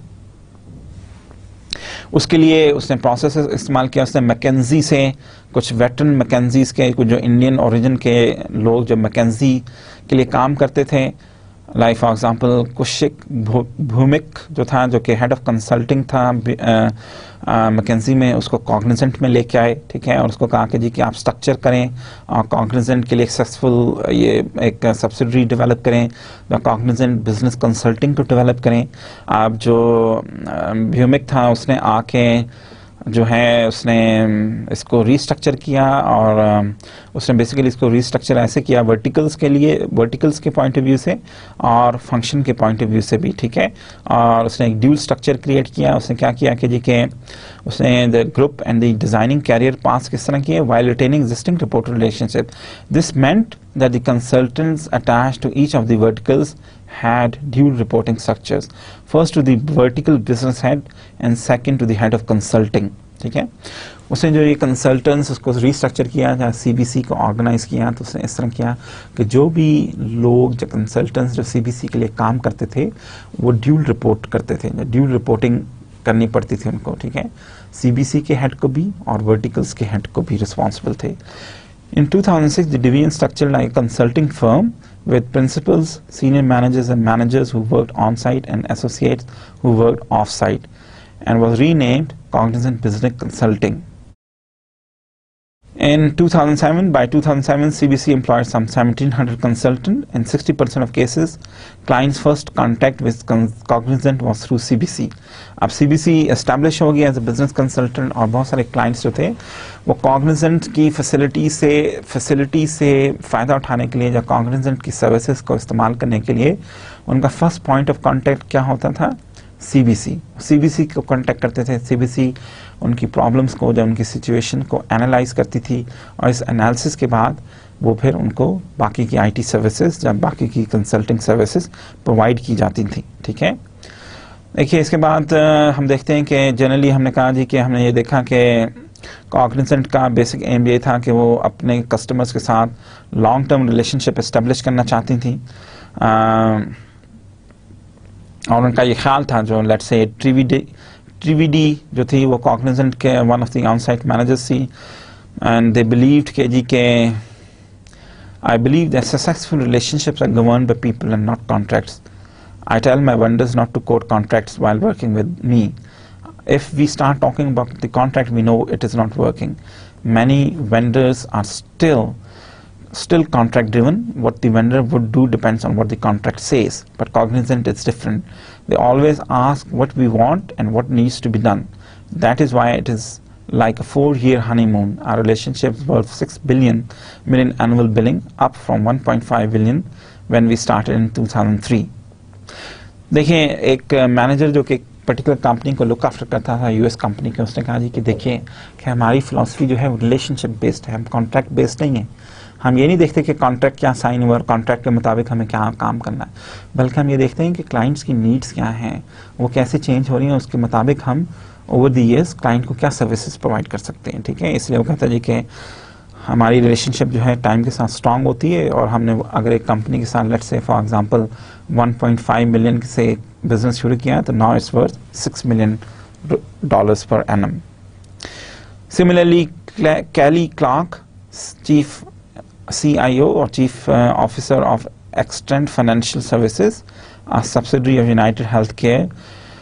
उसके लिए उसने प्रोसेस इस्तेमाल किया। उसने मैकेंजी से कुछ वेटरन मैकेंजीज के, कुछ जो इंडियन ओरिजिन के लोग जो मैकेंजी के लिए काम करते थे, लाइक फॉर एग्जांपल कुशिक भूमिक जो था, जो कि हेड ऑफ कंसल्टिंग था मैकेंजी में, उसको कॉग्निजेंट में लेके आए, ठीक है, और उसको कहा कि जी कि आप स्ट्रक्चर करें और कॉग्निजेंट के लिए सक्सेसफुल ये एक सब्सिडरी डेवलप करें, कॉग्निजेंट बिजनेस कंसल्टिंग को डेवलप करें। आप जो भूमिक था उसने आके जो है उसने इसको रीस्ट्रक्चर किया और उसने बेसिकली इसको रीस्ट्रक्चर ऐसे किया वर्टिकल्स के लिए, वर्टिकल्स के पॉइंट ऑफ व्यू से और फंक्शन के पॉइंट ऑफ व्यू से भी, ठीक है, और उसने एक ड्यूल स्ट्रक्चर क्रिएट किया। उसने क्या किया कि जी के उसने the group and the designing career paths किस तरह किए, while retaining existing report relationship. This meant that the consultants attached to each of the verticals had dual reporting structures, first to the vertical business head and second to the head of consulting, ठीक है। उसने जो ये consultants उसको restructure किया, जहाँ CBC को organise किया, तो उसने इस तरह किया कि जो भी लोग, जो कंसल्टेंट्स जो CBC के लिए काम करते थे, वो ड्यूल रिपोर्ट करते थे, ड्यूल रिपोर्टिंग करनी पड़ती थी उनको, ठीक है, CBC के हेड को भी और वर्टिकल्स के हेड को भी रिस्पॉन्सिबल थे। In 2006, the division structured like a consulting firm with principals, senior managers and managers who worked on-site and associates who worked off-site, and was renamed Cognizant Business Consulting. In 2007, by 2007, CBC employed some 1,700 consultants. In 60% of cases, clients' first contact with Cognizant was through CBC. अब CBC establish हो गया as a business consultant और बहुत सारे clients जो थे वो Cognizant की facility से फ़ायदा उठाने के लिए, या Cognizant की services को इस्तेमाल करने के लिए उनका first point of contact क्या होता था, CBC को कांटेक्ट करते थे। CBC उनकी प्रॉब्लम्स को, जब उनकी सिचुएशन को एनालाइज करती थी और इस एनालिसिस के बाद वो फिर उनको बाकी की IT सर्विसेज या बाकी की कंसल्टिंग सर्विसेज प्रोवाइड की जाती थी, ठीक है। देखिए इसके बाद हम देखते हैं कि जनरली हमने कहा जी कि हमने ये देखा कि कॉग्निजेंट का बेसिक एम ये था कि वो अपने कस्टमर्स के साथ लॉन्ग टर्म रिलेशनशिप एस्टेब्लिश करना चाहती थी, और उनका ये ख्याल था, जो लेट्स से ट्रीवीडी जो थी वो कॉग्निजेंट के one of the on site managers थी, एंड दे बिलीव्ड के जी के I believe that successful relationships are governed by people and not contracts. I tell my vendors not to quote contracts while working with me. If we start talking about the contract, we know it is not working. Many vendors are still still contract driven. What the vendor would do depends on what the contract says, but Cognizant is different. They always ask what we want and what needs to be done. That is why it is like a 4-year honeymoon. Our relationship is worth 6 million annual billing, up from 1.5 billion when we started in 2003. देखिए एक manager जो कि particular company को look after करता था US company के, उसने कहा जी कि देखिए कि हमारी फिलॉसफी जो है वो रिलेशनशिप बेस्ड है, हम कॉन्ट्रैक्ट बेस्ड नहीं है। हम ये नहीं देखते कि कॉन्ट्रैक्ट क्या साइन हुआ और कॉन्ट्रैक्ट के मुताबिक हमें क्या काम करना है, बल्कि हम ये देखते हैं कि क्लाइंट्स की नीड्स क्या हैं, वो कैसे चेंज हो रही हैं, उसके मुताबिक हम ओवर द ईयर्स क्लाइंट को क्या सर्विसेज प्रोवाइड कर सकते हैं। ठीक है, इसलिए वो कहता है जी कि हमारी रिलेशनशिप जो है टाइम के साथ स्ट्रांग होती है, और हमने अगर एक कंपनी के साथ let's say for example 1.5 million से बिजनेस शुरू किया तो now it's worth $6 million per annum. Similarly, Kelly Clark, Chief CIO or Chief Officer of Extent Financial Services, a subsidiary of United Healthcare,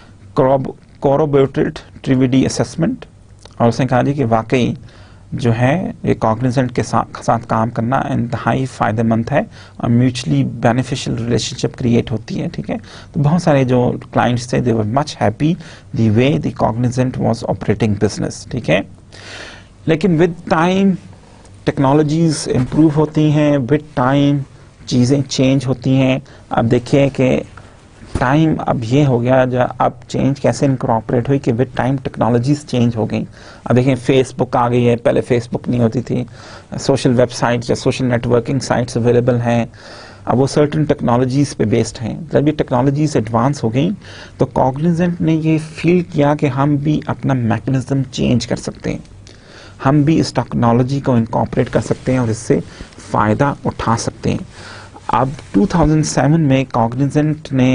corroborated Trivedi assessment, और उसने कहा जी कि वाकई जो है ये कॉग्निजेंट के साथ काम करना इंतहाई फ़ायदेमंद है और म्यूचुअली बेनिफिशियल रिलेशनशिप क्रिएट होती है। ठीक है, तो बहुत सारे जो क्लाइंट्स थे they were much happy the way the Cognizant was operating business. ठीक है, लेकिन विद टाइम टेक्नोलॉजीज इम्प्रूव होती हैं, विद टाइम चीज़ें चेंज होती हैं। अब देखिए कि टाइम अब ये हो गया, जो अब चेंज कैसे इनकॉर्पोरेट हुई कि विद टाइम टेक्नोलॉजीज चेंज हो गई। अब देखें फेसबुक आ गई है, पहले फेसबुक नहीं होती थी, सोशल वेबसाइट्स या सोशल नेटवर्किंग साइट्स अवेलेबल हैं, अब वो सर्टन टेक्नोलॉजीज पे बेस्ड हैं। जब ये टेक्नोलॉजीज एडवांस हो गई तो कॉग्निजेंट ने ये फील किया कि हम भी अपना मैकेनिज्म चेंज कर सकते हैं, हम भी इस टेक्नोलॉजी को इनकॉर्पोरेट कर सकते हैं और इससे फ़ायदा उठा सकते हैं। अब 2007 में कॉग्निजेंट ने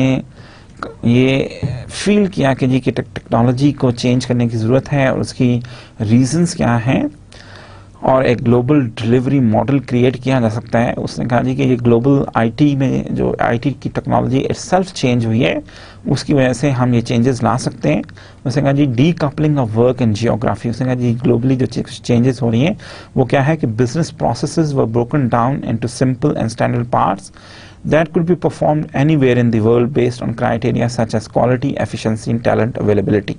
ये फील किया कि जी कि टेक्नोलॉजी को चेंज करने की ज़रूरत है और उसकी रीजंस क्या हैं, और एक ग्लोबल डिलीवरी मॉडल क्रिएट किया जा सकता है। उसने कहा जी कि ये ग्लोबल आईटी में जो आईटी की टेक्नोलॉजी इटसेल्फ चेंज हुई है, उसकी वजह से हम ये चेंजेस ला सकते हैं। उसने कहा जी decoupling of work and geography, उसने कहा जी ग्लोबली जो चेंजेस हो रही हैं वो क्या है कि business processes were broken down into simple and standard parts that could be performed anywhere in the world based on criteria such as quality, efficiency and talent availability.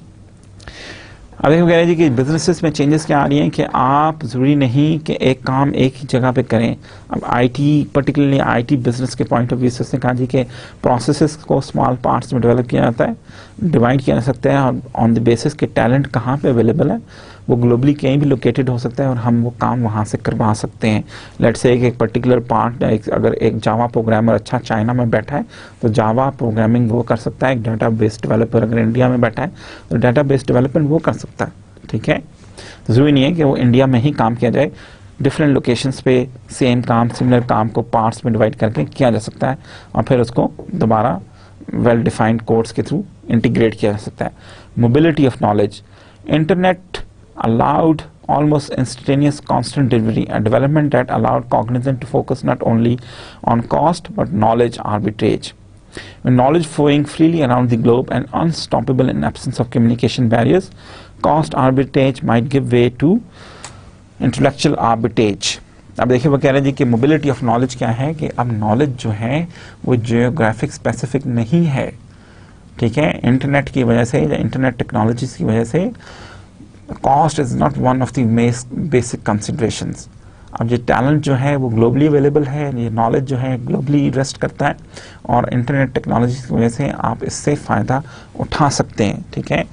अब देखो कह रहे जी कि बिजनेसेस में चेंजेस क्या आ रही हैं कि आप ज़रूरी नहीं कि एक काम एक ही जगह पे करें। अब आईटी पर्टिकुलरली आईटी बिजनेस के पॉइंट ऑफ व्यू से उसने कहा जी कि प्रोसेसेस को स्मॉल पार्ट्स में डेवलप किया जाता है, डिवाइड किया जा सकता है, और ऑन द बेसिस के टैलेंट कहाँ पे अवेलेबल है वो ग्लोबली कहीं भी लोकेटेड हो सकता है और हम वो काम वहाँ से करवा सकते हैं। लेट्स से एक पर्टिकुलर पार्ट, अगर एक जावा प्रोग्रामर अच्छा चाइना में बैठा है तो जावा प्रोग्रामिंग वो कर सकता है, एक डाटाबेस डेवलपर अगर इंडिया में बैठा है तो डाटाबेस डेवलपमेंट वो कर सकता है। ठीक है, तो ज़रूरी नहीं है कि वो इंडिया में ही काम किया जाए, डिफरेंट लोकेशंस पे सेम काम, सिमिलर काम को पार्ट्स में डिवाइड करके किया जा सकता है और फिर उसको दोबारा वेल डिफाइंड कोड्स के थ्रू इंटीग्रेट किया जा सकता है। Mobility of knowledge, internet allowed almost instantaneous constant delivery, a development that allowed Cognizant to focus not only on cost but knowledge arbitrage. With knowledge flowing freely around the globe and unstoppable in absence of communication barriers, cost arbitrage might give way to intellectual arbitrage. अब देखिए वो कह रहे हैं जी कि mobility of knowledge क्या है कि अब नॉलेज जो है वो जियोग्राफिक स्पेसिफिक नहीं है। ठीक है, इंटरनेट की वजह से या इंटरनेट टेक्नोलॉजीज की वजह से cost is not one of the basic considerations. अब ये टैलेंट जो है वो ग्लोबली अवेलेबल है, ये नॉलेज जो है ग्लोबली रेस्ट करता है और इंटरनेट टेक्नोलॉजी की वजह से आप इससे फ़ायदा उठा सकते हैं। ठीक है,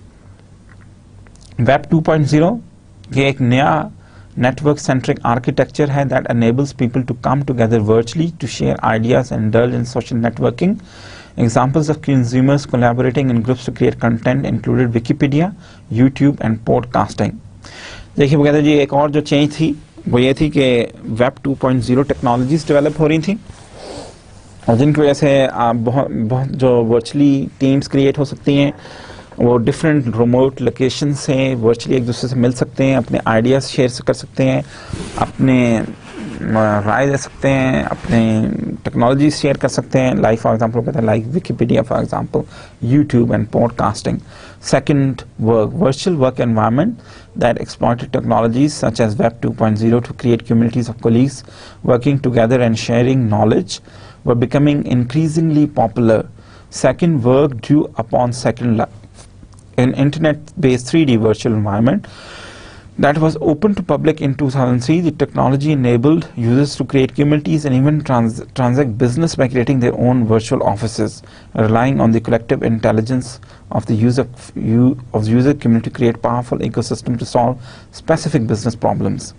वेब 2.0 ये एक नया नेटवर्क सेंट्रिक आर्किटेक्चर है that enables people to come together virtually to share ideas and indulge in social networking. Examples of consumers collaborating in groups to create content included Wikipedia, YouTube and podcasting. देखिए वो कहते हैं जी एक और जो change थी वो ये थी कि वेब 2.0 टेक्नोलॉजीज डेवलप हो रही थी और जिनकी वजह से आप बहुत जो वर्चुअली टीम्स क्रिएट हो सकती हैं, वो डिफरेंट रिमोट लोकेशन से वर्चुअली एक दूसरे से मिल सकते हैं, अपने आइडियाज़ शेयर कर सकते हैं, अपने राय दे सकते हैं, अपने टेक्नोलॉजी शेयर कर सकते हैं, लाइक फॉर एग्जांपल कहते हैं like Wikipedia for example, YouTube and podcasting. Second, virtual work environment that exploited technologies such as Web 2.0 to create communities of colleagues working together and sharing knowledge were becoming increasingly popular. Second, work due upon Second Life, an internet-based 3D virtual environment that was open to public in 2003. The technology enabled users to create communities and even transact business by creating their own virtual offices, relying on the collective intelligence of the user community to create powerful ecosystem to solve specific business problems.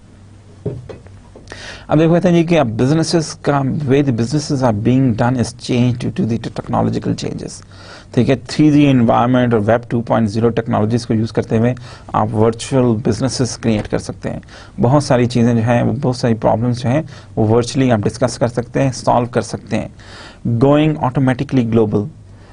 अब देखो कहते हैं जी कि अब businesses का way the businesses are being done is change due to the technological changes. ठीक है, 3D एनवायरनमेंट और वेब 2.0 टेक्नोलॉजीज को यूज़ करते हुए आप वर्चुअल बिजनेसेस क्रिएट कर सकते हैं. बहुत सारी चीज़ें जो हैं, बहुत सारी प्रॉब्लम्स जो हैं वो वर्चुअली आप डिस्कस कर सकते हैं, सॉल्व कर सकते हैं. गोइंग ऑटोमेटिकली ग्लोबल,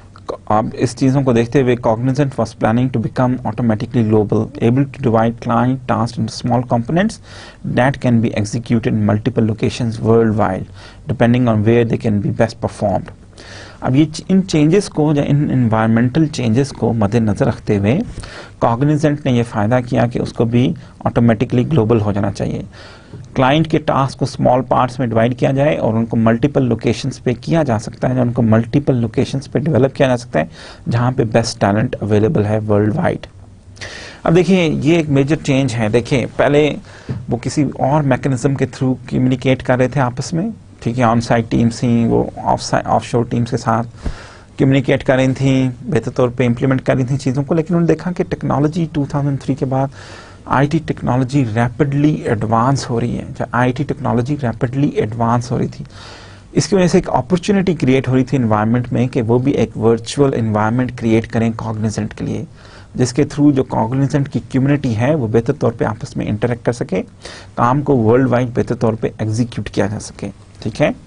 अब इस चीज़ों को देखते हुए Cognizant was planning to become automatically global, able to divide client tasks into small components that can be executed in multiple locations worldwide, depending on where they can be best performed. अब ये इन changes को या in environmental changes को मद्देनज़र रखते हुए Cognizant ने ये फ़ायदा किया कि उसको भी ऑटोमेटिकली ग्लोबल हो जाना चाहिए. क्लाइंट के टास्क को स्मॉल पार्ट्स में डिवाइड किया जाए और उनको मल्टीपल लोकेशंस पे किया जा सकता है, उनको मल्टीपल लोकेशंस पे डेवलप किया जा सकता है जहाँ पे बेस्ट टैलेंट अवेलेबल है वर्ल्ड वाइड. अब देखिए ये एक मेजर चेंज है. देखिए पहले वो किसी और मैकेनिज्म के थ्रू कम्युनिकेट कर रहे थे आपस में, ठीक है, ऑन साइट टीम्स ही वो ऑफ शोर टीम्स के साथ कम्युनिकेट कर रही थी, बेहतर तौर पे इम्प्लीमेंट कर रही थी चीज़ों को. लेकिन उन्होंने देखा कि टेक्नोलॉजी 2003 के बाद आईटी टेक्नोलॉजी रैपिडली एडवांस हो रही है. आईटी टेक्नोलॉजी रैपिडली एडवांस हो रही थी, इसकी वजह से एक अपॉर्चुनिटी क्रिएट हो रही थी इन्वायरमेंट में कि वो भी एक वर्चुअल इन्वायरमेंट क्रिएट करें Cognizant के लिए, जिसके थ्रू जो Cognizant की कम्युनिटी है वो बेहतर तौर पे आपस में इंटरेक्ट कर सके, काम को वर्ल्ड वाइड बेहतर तौर पे एग्जीक्यूट किया जा सके. ठीक है,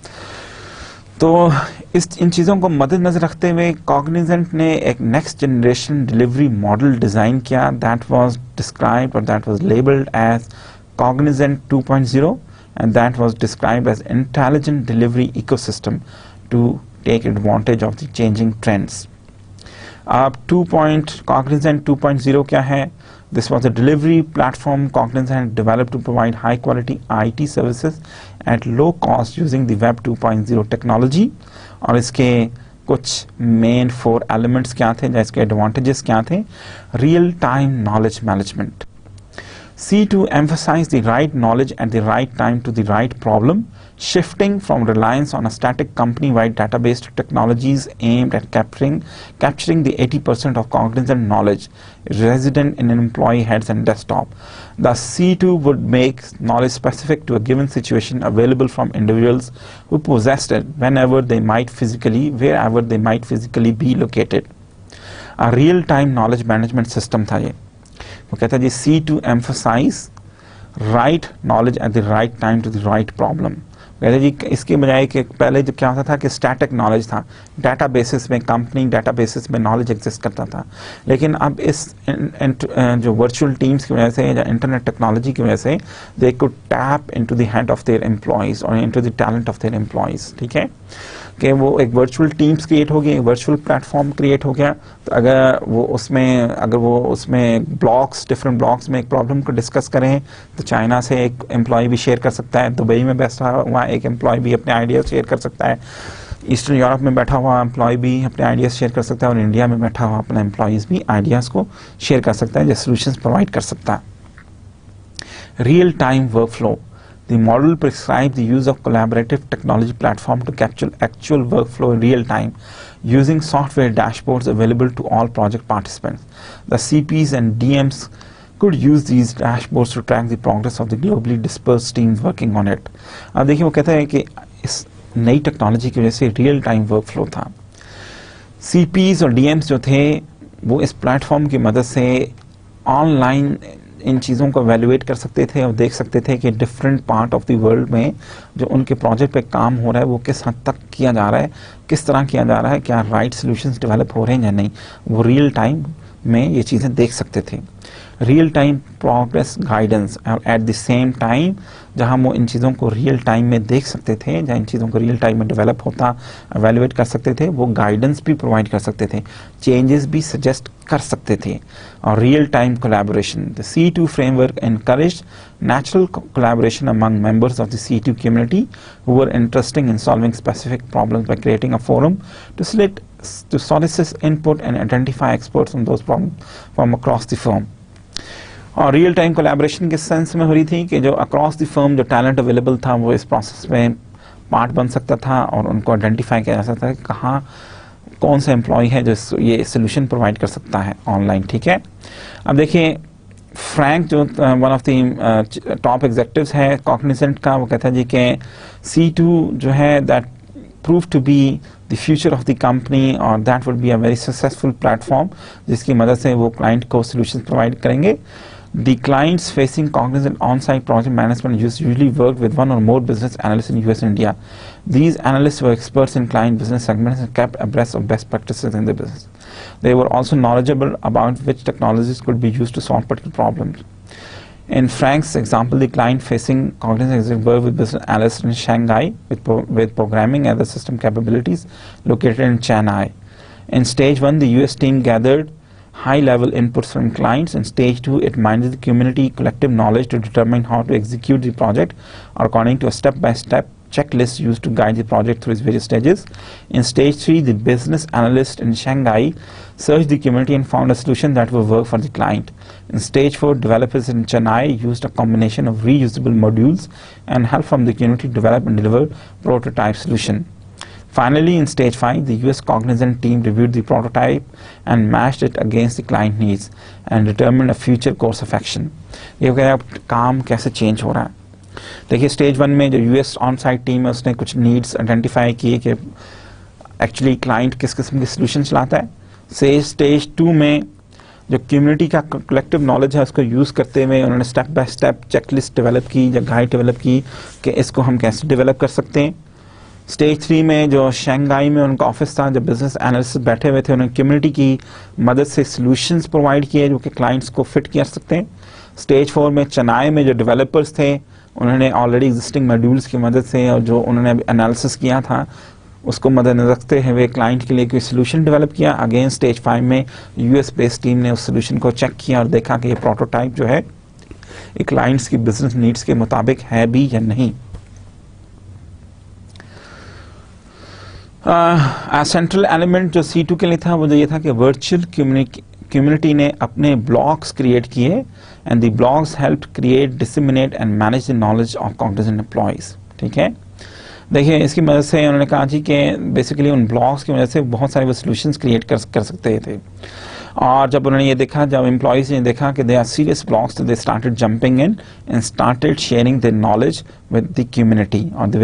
तो इन चीज़ों को मद्देनजर रखते हुए Cognizant ने एक next generation delivery model design किया, दैट वाज डिस्क्राइब्ड और that was labelled as Cognizant 2.0 and that was described as intelligent delivery ecosystem to take advantage of the changing trends. अब Cognizant 2.0 क्या है? This was a delivery platform Cognizant developed to provide high quality IT services at low cost using the Web 2.0 technology. और इसके कुछ main 4 elements क्या थे, इसके advantages क्या थे? Real time knowledge management. C2 emphasized the right knowledge at the right time to the right problem, shifting from reliance on a static company-wide database to technologies aimed at capturing the 80% of Cognizant knowledge resident in an employee heads and desktop. The C2 would make knowledge specific to a given situation available from individuals who possessed it wherever they might physically be located. A real-time knowledge management system था ये. वो कहता है जी C2 emphasize right knowledge at the right time to the right problem. कहते हैं जी इसके बजाय कि पहले जब क्या होता था कि स्टैटिक नॉलेज था, डेटाबेसेस में, कंपनी डेटाबेसेस में नॉलेज एग्जिस्ट करता था. लेकिन अब इस जो वर्चुअल टीम्स की वजह से या इंटरनेट टेक्नोलॉजी की वजह से they could tap into the head of their employees और into the talent of their employees. ठीक है, कि वो एक वर्चुअल टीम्स क्रिएट हो गई, एक वर्चुअल प्लेटफॉर्म क्रिएट हो गया. तो अगर वो उसमें ब्लॉक्स, डिफरेंट ब्लॉक्स में एक प्रॉब्लम को डिस्कस करें तो चाइना से एक एम्प्लॉय भी शेयर कर सकता है, दुबई में बैठा हुआ एक एम्प्लॉय भी अपने आइडियाज़ शेयर कर सकता है, ईस्टर्न यूरोप में बैठा हुआ एम्प्लॉय भी अपने आइडियाज़ शेयर कर सकता है और इंडिया में बैठा हुआ अपना एम्प्लॉयज़ भी आइडियाज़ को शेयर कर सकता है, जो सोल्यूशंस प्रोवाइड कर सकता है. Real time work flow. The model prescribes the use of collaborative technology platform to capture actual workflow in real time using software dashboards available to all project participants. The CPs and DMs could use these dashboards to track the progress of the globally dispersed teams working on it. अब देखिए वो कहता है कि इस नई technology की वजह से रियल टाइम वर्कफ्लो था. CPs और DMs जो थे वो इस प्लेटफॉर्म की मदद से ऑनलाइन इन चीज़ों को एवेल्युएट कर सकते थे और देख सकते थे कि different part of the world में जो उनके प्रोजेक्ट पे काम हो रहा है वो किस हद तक किया जा रहा है, किस तरह किया जा रहा है, क्या राइट सॉल्यूशंस डेवलप हो रहे हैं या नहीं, वो रियल टाइम में ये चीज़ें देख सकते थे. रियल टाइम प्रोग्रेस गाइडेंस, और एट द सेम टाइम जहां वो इन चीज़ों को रियल टाइम में देख सकते थे, जहां इन चीज़ों को रियल टाइम में डेवलप होता एवेलुएट कर सकते थे, वो गाइडेंस भी प्रोवाइड कर सकते थे, चेंजेस भी सजेस्ट कर सकते थे। और real time collaboration, the C2 framework encouraged natural collaboration among members of the C2 community who were interested in solving specific problems by creating a forum to solicit input and identify experts on those problems from across the firm. और real time collaboration के sense में हो रही थी कि जो across the firm जो talent available था वो इस प्रोसेस में पार्ट बन सकता था और उनको आइडेंटिफाई किया जा सकता है कि कहाँ कौन सा एम्प्लॉय है जो ये सोल्यूशन प्रोवाइड कर सकता है ऑनलाइन। ठीक है, अब देखिए फ्रैंक जो one of the top executives है कॉग्निजेंट का, वो कहता है जी कि C2 जो है that prove to be the future of the company और that would be a very successful platform जिसकी मदद से वो क्लाइंट को सोल्यूशन प्रोवाइड करेंगे। The clients facing Cognizant on-site project management usually work with one or more business analysts in US and India. These analysts were experts in client business segments and kept abreast of best practices in the business. They were also knowledgeable about which technologies could be used to solve particular problems. In Frank's example, the client facing Cognizant worked with business analysts in Shanghai with programming and the system capabilities located in Chennai. In stage 1, the US team gathered high-level inputs from clients. In stage 2, it mined the community collective knowledge to determine how to execute the project according to a step-by-step checklist used to guide the project through its various stages. In stage 3, the business analyst in Shanghai searched the community and found a solution that would work for the client. In stage 4, developers in Chennai used a combination of reusable modules and help from the community to develop and deliver prototype solution. Finally, in stage 5, the US Cognizant team reviewed the prototype and matched it against the client needs and determined a future course of action. ये अब काम कैसे change हो रहा है, देखिए stage 1 में जो US ऑन साइट टीम है उसने कुछ नीड्स आइडेंटिफाई किए कि एक्चुअली क्लाइंट किस किस्म के सोल्यूशन चलाता है। स्टेज 2 में जो कम्युनिटी का कलेक्टिव नॉलेज है उसको यूज़ करते हुए उन्होंने step by step checklist develop की या गाइड डेवलप की कि इसको हम कैसे डेवलप कर सकते हैं। स्टेज 3 में जो शंघाई में उनका ऑफिस था, जो बिजनेस एनालिस्ट बैठे हुए थे, उन्होंने कम्युनिटी की मदद से सॉल्यूशंस प्रोवाइड किए जो कि क्लाइंट्स को फिट कर सकते हैं। स्टेज 4 में चेन्नई में जो डेवलपर्स थे उन्होंने ऑलरेडी एग्जिस्टिंग मॉड्यूल्स की मदद से और जो उन्होंने एनालिसिस किया था उसको मद्देनजर रखते हुए क्लाइंट के लिए कोई सोल्यूशन डेवलप किया। अगेन स्टेज 5 में US बेस्ड टीम ने उस सोल्यूशन को चेक किया और देखा कि ये प्रोटोटाइप जो है ये क्लाइंट्स की बिजनेस नीड्स के मुताबिक है भी या नहीं। सेंट्रल एलिमेंट जो C2 के लिए था वो ये था कि वर्चुअल कम्युनिटी ने अपने ब्लॉग्स क्रिएट किए and the blogs help create disseminate and manage the knowledge of Cognizant employees. ठीक है, देखिए इसकी मदद से उन्होंने कहा जी कि बेसिकली उन ब्लॉग्स की वजह से बहुत सारे वो सॉल्यूशंस क्रिएट कर सकते थे। और जब उन्होंने ये देखा, जब एम्प्लॉइज ने देखा कि दे आर सीरियस ब्लॉग्स, तो they started jumping in and started sharing their knowledge with the community और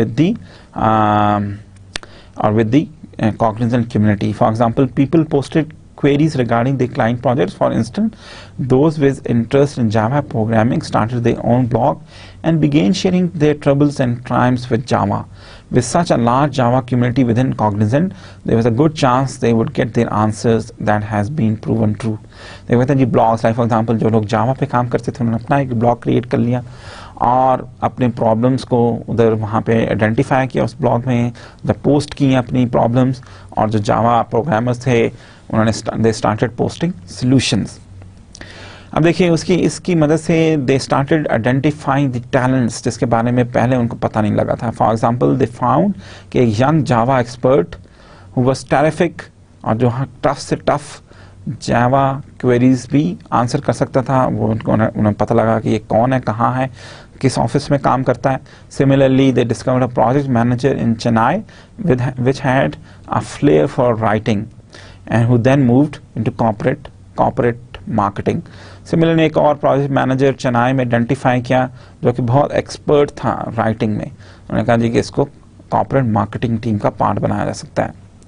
with the Cognizant community. For example, people posted queries regarding their client projects. For instance, those with interest in Java programming started their own blog and began sharing their troubles and triumphs with Java. With such a large Java community within Cognizant, there was a good chance they would get their answers that has been proven true. देखो कहते हैं जी blogs, like for example जो लोग जावा पे काम करते थे उन्होंने अपना एक ब्लॉग क्रिएट कर लिया और अपने प्रॉब्लम्स को उधर वहाँ पे आइडेंटिफाई किया, उस ब्लॉग में जब पोस्ट किए अपनी प्रॉब्लम्स, और जो जावा प्रोग्रामर्स थे उन्होंने दे स्टार्टेड पोस्टिंग सॉल्यूशंस। अब देखिए इसकी मदद से they started identifying the talents जिसके बारे में पहले उनको पता नहीं लगा था। फॉर एग्जांपल दे फाउंड कि एक young Java expert who was terrific और जो टफ से टफ जावा क्वेरीज भी आंसर कर सकता था, वो उन्हें पता लगा कि ये कौन है, कहाँ है, किस ऑफिस में काम करता है। Similarly they discovered a project manager in Chennai which had a flair for writing and who then moved into corporate marketing. Similarly एक और प्रोजेक्ट मैनेजर चेन्नई में आइडेंटिफाई किया जो कि बहुत एक्सपर्ट था राइटिंग में। उन्होंने कहा जी कि इसको कॉर्पोरेट मार्केटिंग टीम का पार्ट बनाया जा सकता है।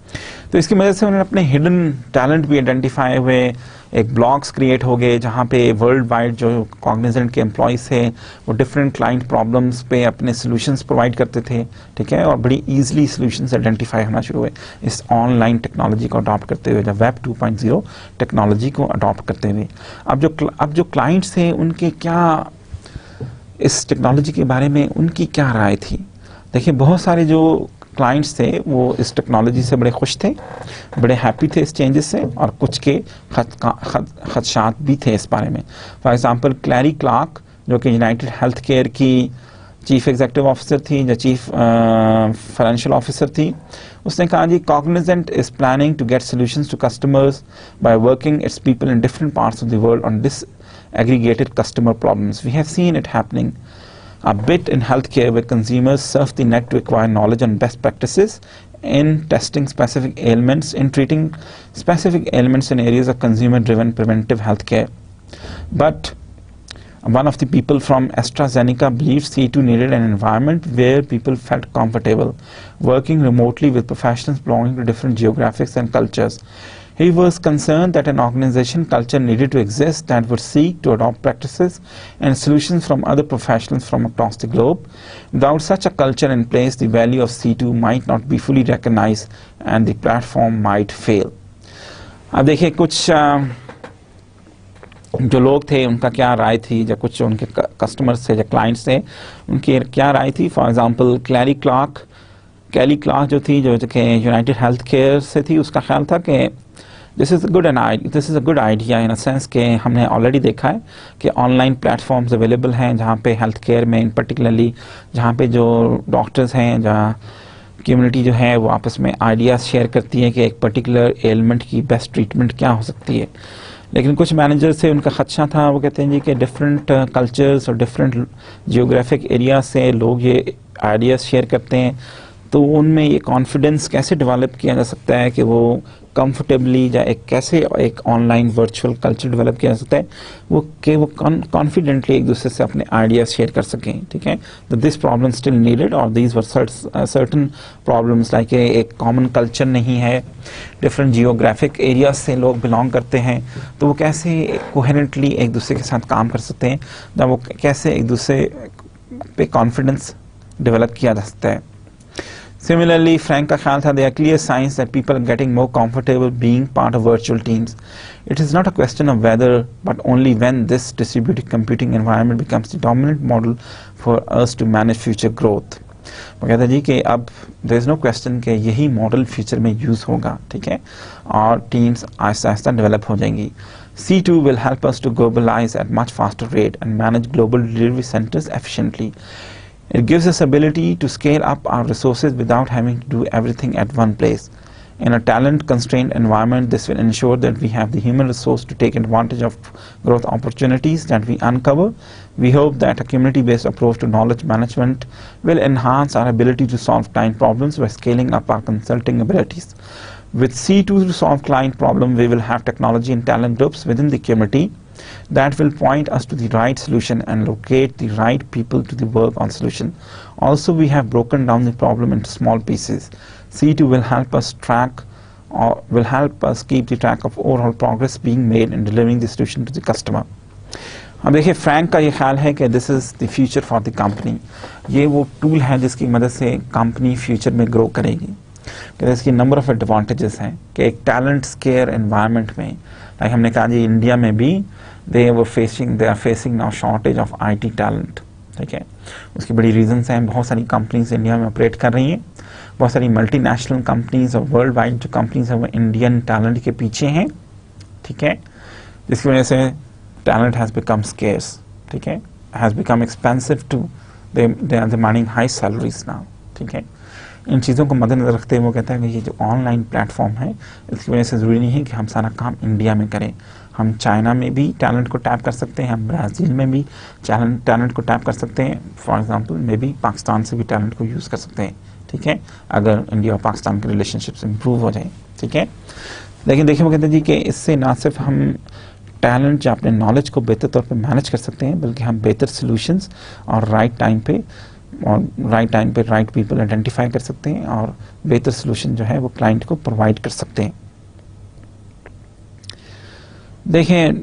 तो इसकी वजह से उन्होंने अपने हिडन टैलेंट भी आइडेंटिफाई हुए, एक ब्लॉग्स क्रिएट हो गए जहाँ पे वर्ल्ड वाइड जो कॉग्निजेंट के एम्प्लॉयज़ थे वो डिफरेंट क्लाइंट प्रॉब्लम्स पे अपने सॉल्यूशंस प्रोवाइड करते थे, ठीक है, और बड़ी इजीली सॉल्यूशंस आइडेंटिफाई होना शुरू हुए इस ऑनलाइन टेक्नोलॉजी को अडॉप्ट करते हुए, जब वेब 2.0 टेक्नोलॉजी को अडॉप्ट करते हुए। अब जो क्लाइंट्स थे उनके क्या इस टेक्नोलॉजी के बारे में उनकी क्या राय थी? देखिए, बहुत सारे जो क्लाइंट्स थे वो इस टेक्नोलॉजी से बड़े खुश थे, बड़े हैप्पी थे इस चेंजेस से, और कुछ के खदशात भी थे इस बारे में। फॉर एग्जांपल क्लैरी क्लार्क जो कि यूनाइटेड हेल्थ केयर की चीफ एग्जीक्यूटिव ऑफिसर थी या चीफ फाइनेंशियल ऑफिसर थी, उसने कहा जी Cognizant is planning to get solutions to customers by working its people in different parts of the world on disaggregated customer problems. We have seen it happening a bit in healthcare where consumers surf the net to acquire knowledge on best practices in testing specific ailments, in treating specific ailments in areas of consumer-driven preventive healthcare. But one of the people from AstraZeneca believes C2 needed an environment where people felt comfortable working remotely with professionals belonging to different geographics and cultures. He was concerned that an organization culture needed to exist that would seek to adopt practices and solutions from other professionals from across the globe. Without such a culture in place, the value of C2 might not be fully recognized and the platform might fail. अब देखिए कुछ जो लोग थे उनका क्या राय थी, या कुछ उनके कस्टमर्स थे या क्लाइंट्स थे उनकी क्या राय थी। फॉर एग्जांपल कैली क्लार्क जो थी, जो कि यूनाइटेड हेल्थ केयर से थी, उसका ख्याल था कि this is a good idea in a sense कि हमने ऑलरेडी देखा है कि ऑनलाइन प्लेटफॉर्म्स अवेलेबल हैं जहाँ पे हेल्थ केयर में, इन पर्टिकुलरली जहाँ पे जो डॉक्टर्स हैं, जहाँ कम्युनिटी जो है वो आपस में आइडियाज़ शेयर करती है कि एक पर्टिकुलर एलिमेंट की बेस्ट ट्रीटमेंट क्या हो सकती है। लेकिन कुछ मैनेजर से उनका खदशा था, वो कहते हैं जी कि डिफरेंट कल्चर्स और डिफरेंट जियोग्राफिक एरिया से लोग ये आइडियाज़ शेयर करते हैं, तो उनमें ये कॉन्फिडेंस कैसे डेवलप किया जा सकता है कि वो कंफर्टेबली या कैसे एक ऑनलाइन वर्चुअल कल्चर डेवलप किया जा सकता है वो कॉन्फिडेंटली एक दूसरे से अपने आइडियाज शेयर कर सकें, ठीक है। तो दिस प्रॉब्लम स्टिल नीडेड, और these were certain problems like एक कॉमन कल्चर नहीं है, डिफरेंट जियोग्राफिक एरियाज से लोग बिलोंग करते हैं, तो वो कैसे कोहेरेंटली एक दूसरे के साथ काम कर सकते हैं, या वो कैसे एक दूसरे पे कॉन्फिडेंस डेवलप किया जा सकता है। Similarly, Frank का ख्याल था there are clear signs that people are getting more comfortable being part of virtual teams. It is not a question of whether, but only when this distributed computing environment becomes the dominant model for us to manage future growth. वो कहता है जी कि अब there is no question कि यही model future में use होगा, ठीक है, और टीम्स आहिस्ता आहिस्ता डेवलप हो जाएंगी। C2 will help us to globalize at much faster rate and manage global delivery centers efficiently. It gives us ability to scale up our resources without having to do everything at one place. In a talent-constrained environment, this will ensure that we have the human resource to take advantage of growth opportunities that we uncover. We hope that a community-based approach to knowledge management will enhance our ability to solve client problems by scaling up our consulting abilities. With C2 to solve client problem, we will have technology and talent groups within the community that will point us to the right solution and locate the right people to the work on solution. Also, we have broken down the problem into small pieces. C2 will help us keep the track of overall progress being made in delivering the solution to the customer. अब देखिए Frank का ये ख्याल है कि this is the future for the company. ये वो tool है जिसकी मदद से कंपनी फ्यूचर में ग्रो करेगी। कि इसकी नंबर ऑफ एडवांटेजेस हैं कि एक टैलेंट स्केयर एनवायरनमेंट में, लाइक हमने कहा जी इंडिया में भी they are facing now shortage of IT talent, ठीक है। उसकी बड़ी रीजंस हैं, बहुत सारी कंपनीज इंडिया में ऑपरेट कर रही हैं, बहुत सारी मल्टीनेशनल कंपनीज और वर्ल्ड वाइड जो कंपनीज हैं वो इंडियन टैलेंट के पीछे हैं, ठीक है, जिसकी वजह से टैलेंट हैज़ बिकम स्केर्स, ठीक है, has become expensive too they are demanding high salaries now, ठीक है। इन चीज़ों को मद्देनजर रखते हुए वो कहता है कि ये जो ऑनलाइन प्लेटफॉर्म है इसकी वजह से ज़रूरी नहीं है कि हम सारा काम इंडिया में करें, हम चाइना में भी टैलेंट को टैप कर सकते हैं, हम ब्राज़ील में भी टैलेंट को टैप कर सकते हैं, for example maybe Pakistan से भी टैलेंट को यूज़ कर सकते हैं, ठीक है, अगर इंडिया और पाकिस्तान के रिलेशनशिप्स इम्प्रूव हो जाए, ठीक है। लेकिन देखिए वो कहते हैं जी कि इससे ना सिर्फ हम टैलेंट या अपने नॉलेज को बेहतर तौर पर मैनेज कर सकते हैं, बल्कि हम बेहतर सोल्यूशंस और राइट टाइम पे और राइट टाइम पे राइट पीपल आइडेंटिफाई कर सकते हैं और बेहतर सोल्यूशन जो है वो क्लाइंट को प्रोवाइड कर सकते हैं। देखें,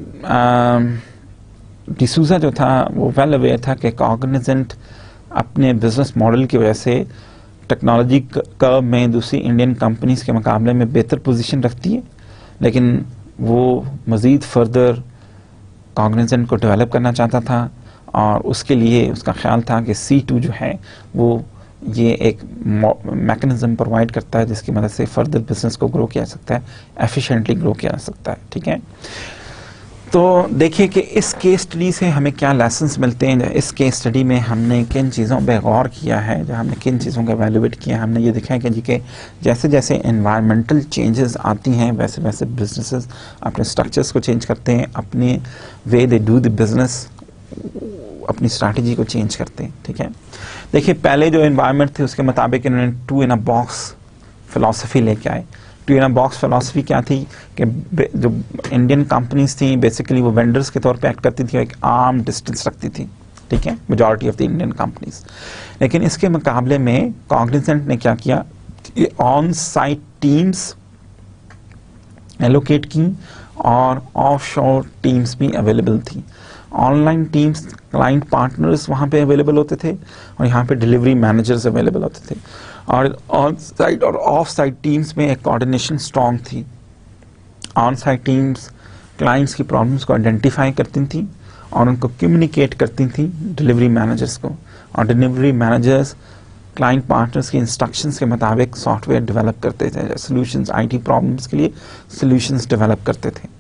डिसूजा जो था वो वेल अवेयर था कि कॉग्निजेंट अपने बिजनेस मॉडल की वजह से टेक्नोलॉजी कर्व में दूसरी इंडियन कंपनीज के मुकाबले में बेहतर पोजीशन रखती है, लेकिन वो मज़ीद फर्दर कॉग्निजेंट को डेवलप करना चाहता था और उसके लिए उसका ख्याल था कि C2 जो है वो ये एक मैकेनिज्म प्रोवाइड करता है जिसकी मदद से फर्दर बिजनेस को ग्रो किया जा सकता है, एफिशिएंटली ग्रो किया जा सकता है। ठीक है, तो देखिए कि इस केस स्टडी से हमें क्या लेसन्स मिलते हैं। इस केस स्टडी में हमने किन चीज़ों पे गौर किया है, जो हमने किन चीज़ों का एवेल्युएट किया, हमने ये देखा है कि जी के जैसे जैसे एनवायरमेंटल चेंजेस आती हैं वैसे वैसे बिजनेसेस अपने स्ट्रक्चर्स को चेंज करते हैं, अपने way they do the business, अपनी स्ट्रैटेजी को चेंज करते हैं। ठीक है, देखिए पहले जो एनवायरनमेंट थे उसके मुताबिक इन्होंने 2 in a box फिलॉसफी लेके आए। 2 in a box फिलॉसफी क्या थी कि जो इंडियन कंपनीज थी बेसिकली वो वेंडर्स के तौर पे एक्ट करती थी, एक आर्म डिस्टेंस रखती थी। ठीक है, majority of the Indian companies. लेकिन इसके मुकाबले में कॉग्निजेंट ने क्या किया, ऑन साइट टीम्स एलोकेट की और ऑफशोर टीम्स भी अवेलेबल थी। ऑनलाइन टीम्स, क्लाइंट पार्टनर्स वहाँ पे अवेलेबल होते थे और यहाँ पे डिलीवरी मैनेजर्स अवेलेबल होते थे, और ऑन साइट और ऑफ साइट टीम्स में एक कोऑर्डिनेशन स्ट्रॉन्ग थी। ऑन साइट टीम्स क्लाइंट्स की प्रॉब्लम्स को आइडेंटिफाई करती थी और उनको कम्युनिकेट करती थी डिलीवरी मैनेजर्स को, और डिलीवरी मैनेजर्स क्लाइंट पार्टनर्स की इंस्ट्रक्शंस के मुताबिक सॉफ्टवेयर डेवलप करते थे, सॉल्यूशंस, आईटी प्रॉब्लम्स के लिए सॉल्यूशंस डेवलप करते थे।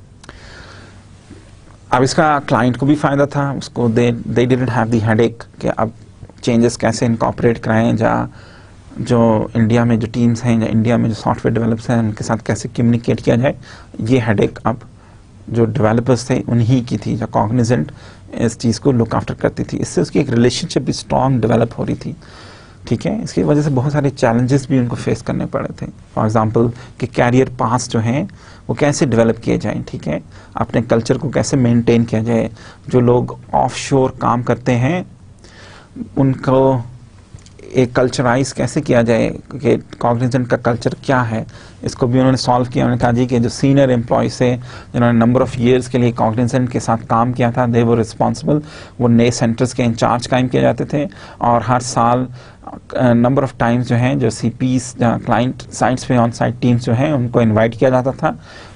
अब इसका क्लाइंट को भी फ़ायदा था, उसको they didn't have the headache कि अब चेंजेस कैसे इनकॉर्पोरेट कराएं, जो इंडिया में जो टीम्स हैं, या इंडिया में जो सॉफ्टवेयर डेवलपर्स हैं उनके साथ कैसे कम्युनिकेट किया जाए। ये हेडेक अब जो डेवलपर्स थे उन्हीं की थी, जो कॉग्निजेंट इस चीज़ को लुक आफ्टर करती थी। इससे उसकी एक रिलेशनशिप भी स्ट्रॉन्ग डेवलप हो रही थी। ठीक है, इसकी वजह से बहुत सारे चैलेंजेस भी उनको फेस करने पड़े थे। फॉर एग्जांपल कि कैरियर पास जो हैं वो कैसे डेवलप किए जाएं, ठीक है, अपने कल्चर को कैसे मेंटेन किया जाए। जो लोग ऑफशोर काम करते हैं उनको एक कल्चराइज कैसे किया जाए, कि कॉग्निजेंट का कल्चर क्या है, इसको भी उन्होंने सॉल्व किया। उन्होंने कहा जी कि जो सीनियर एम्प्लॉयज़ थे जिन्होंने नंबर ऑफ ईयर्स के लिए कॉग्निजेंट के साथ काम किया था, दे वो रिस्पॉन्सिबल, वो नए सेंटर्स के इंचार्ज कायम किए जाते थे, और हर साल नंबर ऑफ टाइम्स जो हैं जो CPs क्लाइंट साइट्स पे ऑन साइट टीम्स जो हैं उनको इनवाइट किया जाता था,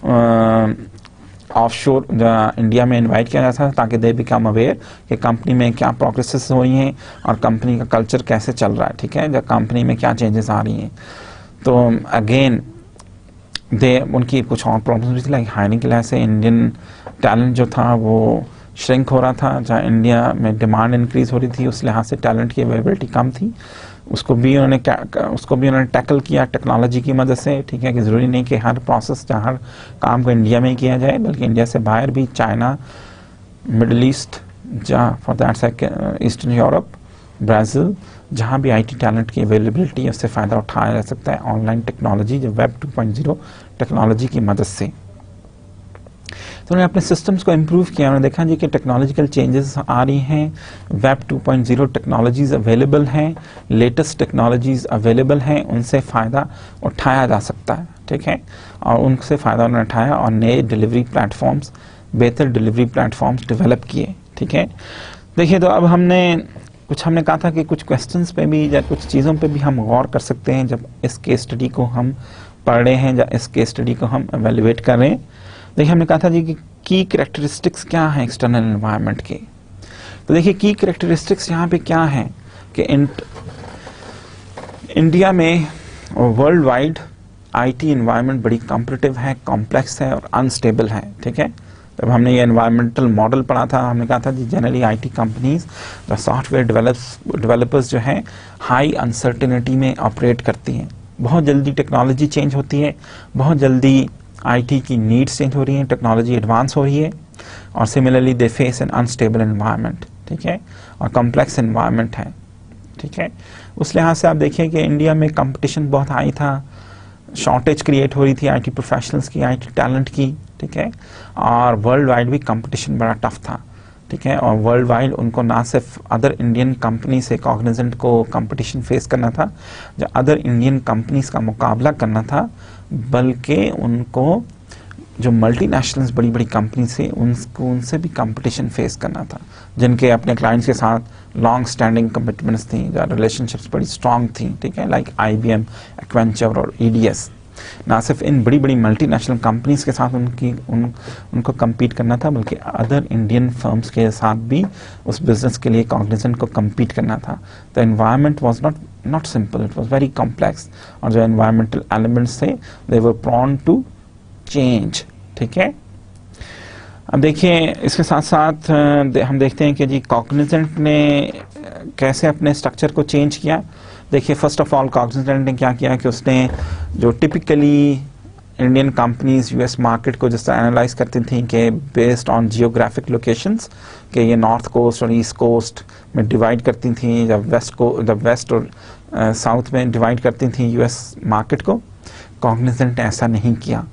ऑफशोर इंडिया में इनवाइट किया जाता था, ताकि दे बिकम अवेयर कि कंपनी में क्या प्रोग्रेसेस हो रही हैं और कंपनी का कल्चर कैसे चल रहा है। ठीक है, जब कंपनी में क्या चेंजेस आ रही हैं। तो अगेन उनकी कुछ और प्रॉब्लम्स भी थी, लाइक हायरिंग के लिहाज से इंडियन टैलेंट जो था वो श्रिंक हो रहा था। जहाँ इंडिया में डिमांड इंक्रीज हो रही थी उस लिहाज से टैलेंट की अवेलेबिलिटी कम थी, उसको भी उन्होंने टैकल किया टेक्नोलॉजी की मदद से। ठीक है, कि ज़रूरी नहीं कि हर प्रोसेस या हर काम को इंडिया में ही किया जाए, बल्कि इंडिया से बाहर भी, चाइना, मिडल ईस्ट, जहाँ for that sake Eastern Europe, Brazil, जहाँ भी IT टैलेंट की अवेलेबिलिटी है उससे फ़ायदा उठाया जा सकता है ऑनलाइन टेक्नोलॉजी, जो वेब 2.0 टेक्नोलॉजी की मदद से। तो उन्होंने अपने सिस्टम्स को इम्प्रूव किया। उन्होंने देखा जी कि टेक्नोलॉजिकल चेंजेस आ रही हैं, वेब 2.0 टेक्नोलॉजीज़ अवेलेबल हैं, लेटेस्ट टेक्नोलॉजीज़ अवेलेबल हैं, उनसे फ़ायदा उठाया जा सकता है। ठीक है, और उनसे फ़ायदा उन्होंने उठाया और नए डिलीवरी प्लेटफॉर्म्स, बेहतर डिलीवरी प्लेटफॉर्म्स डेवलप किए। ठीक है, देखिए तो अब हमने कहा था कि कुछ क्वेश्चंस पे भी या कुछ चीज़ों पे भी हम गौर कर सकते हैं जब इस केस स्टडी को हम पढ़ रहे हैं या इस केस स्टडी को हम एवेल्युएट कर रहे हैं। देखिए हमने कहा था जी कि की कैरेक्टरिस्टिक्स क्या हैं एक्सटर्नल एनवायरनमेंट के। तो देखिए की कैरेक्टरिस्टिक्स यहाँ पे क्या हैं कि इंडिया में वर्ल्ड वाइड IT एनवायरनमेंट बड़ी कॉम्पिटिटिव है, कॉम्प्लेक्स है और अनस्टेबल है। ठीक है, जब हमने ये एनवायरमेंटल मॉडल पढ़ा था हमने कहा था जी जनरली IT कंपनीज जो सॉफ्टवेयर डेवलपर्स जो हैं हाई अनसर्टेनिटी में ऑपरेट करती हैं। बहुत जल्दी टेक्नोलॉजी चेंज होती है, बहुत जल्दी IT की नीड्स चेंज हो रही हैं, टेक्नोलॉजी एडवांस हो रही है, और similarly they face an unstable environment. ठीक है, और कॉम्प्लेक्स एनवायरनमेंट है। ठीक है, उस लिहाज से आप देखिए कि इंडिया में कंपटीशन बहुत हाई था, शॉर्टेज क्रिएट हो रही थी IT प्रोफेशनल्स की, IT टैलेंट की। ठीक है, और वर्ल्ड वाइड भी कंपटीशन बड़ा टफ था। ठीक है। और वर्ल्ड वाइड उनको ना सिर्फ अदर इंडियन कंपनी से कॉग्निजेंट को कंपटीशन फेस करना था, जो अदर इंडियन कंपनीज का मुकाबला करना था, बल्कि उनको जो मल्टीनेशनल्स बड़ी बड़ी कंपनी से उनको उनसे भी कंपटीशन फेस करना था, जिनके अपने क्लाइंट्स के साथ लॉन्ग स्टैंडिंग कमिटमेंट्स थी, जो रिलेशनशिप्स बड़ी स्ट्रांग थी, ठीक है, लाइक IBM, एक्वेंचर और EDS। ना सिर्फ इन बड़ी बड़ी मल्टीनेशनल कंपनीज के साथ उनको कम्पीट करना था, बल्कि अदर इंडियन फर्म्स के साथ भी उस बिजनेस के लिए कॉग्निजेंट को कम्पीट करना था। The environment was not simple, it was very complex. और जो एनवायरमेंटल एलिमेंट्स थे they were prone to change, ठीक है। अब देखिए इसके साथ साथ हम देखते हैं कि जी कॉग्निजेंट ने कैसे अपने स्ट्रक्चर को चेंज किया। देखिए फर्स्ट ऑफ ऑल कॉग्निजेंट ने क्या किया कि उसने जो typically Indian companies US market को जिस तरह एनालाइज करती थी कि बेस्ड ऑन जियोग्राफिक लोकेशंस, कि ये नॉर्थ कोस्ट और ईस्ट कोस्ट में डिवाइड करती थी, जब वेस्ट और साउथ में डिवाइड करती थी US मार्केट को, कॉग्निजेंट ने ऐसा नहीं किया।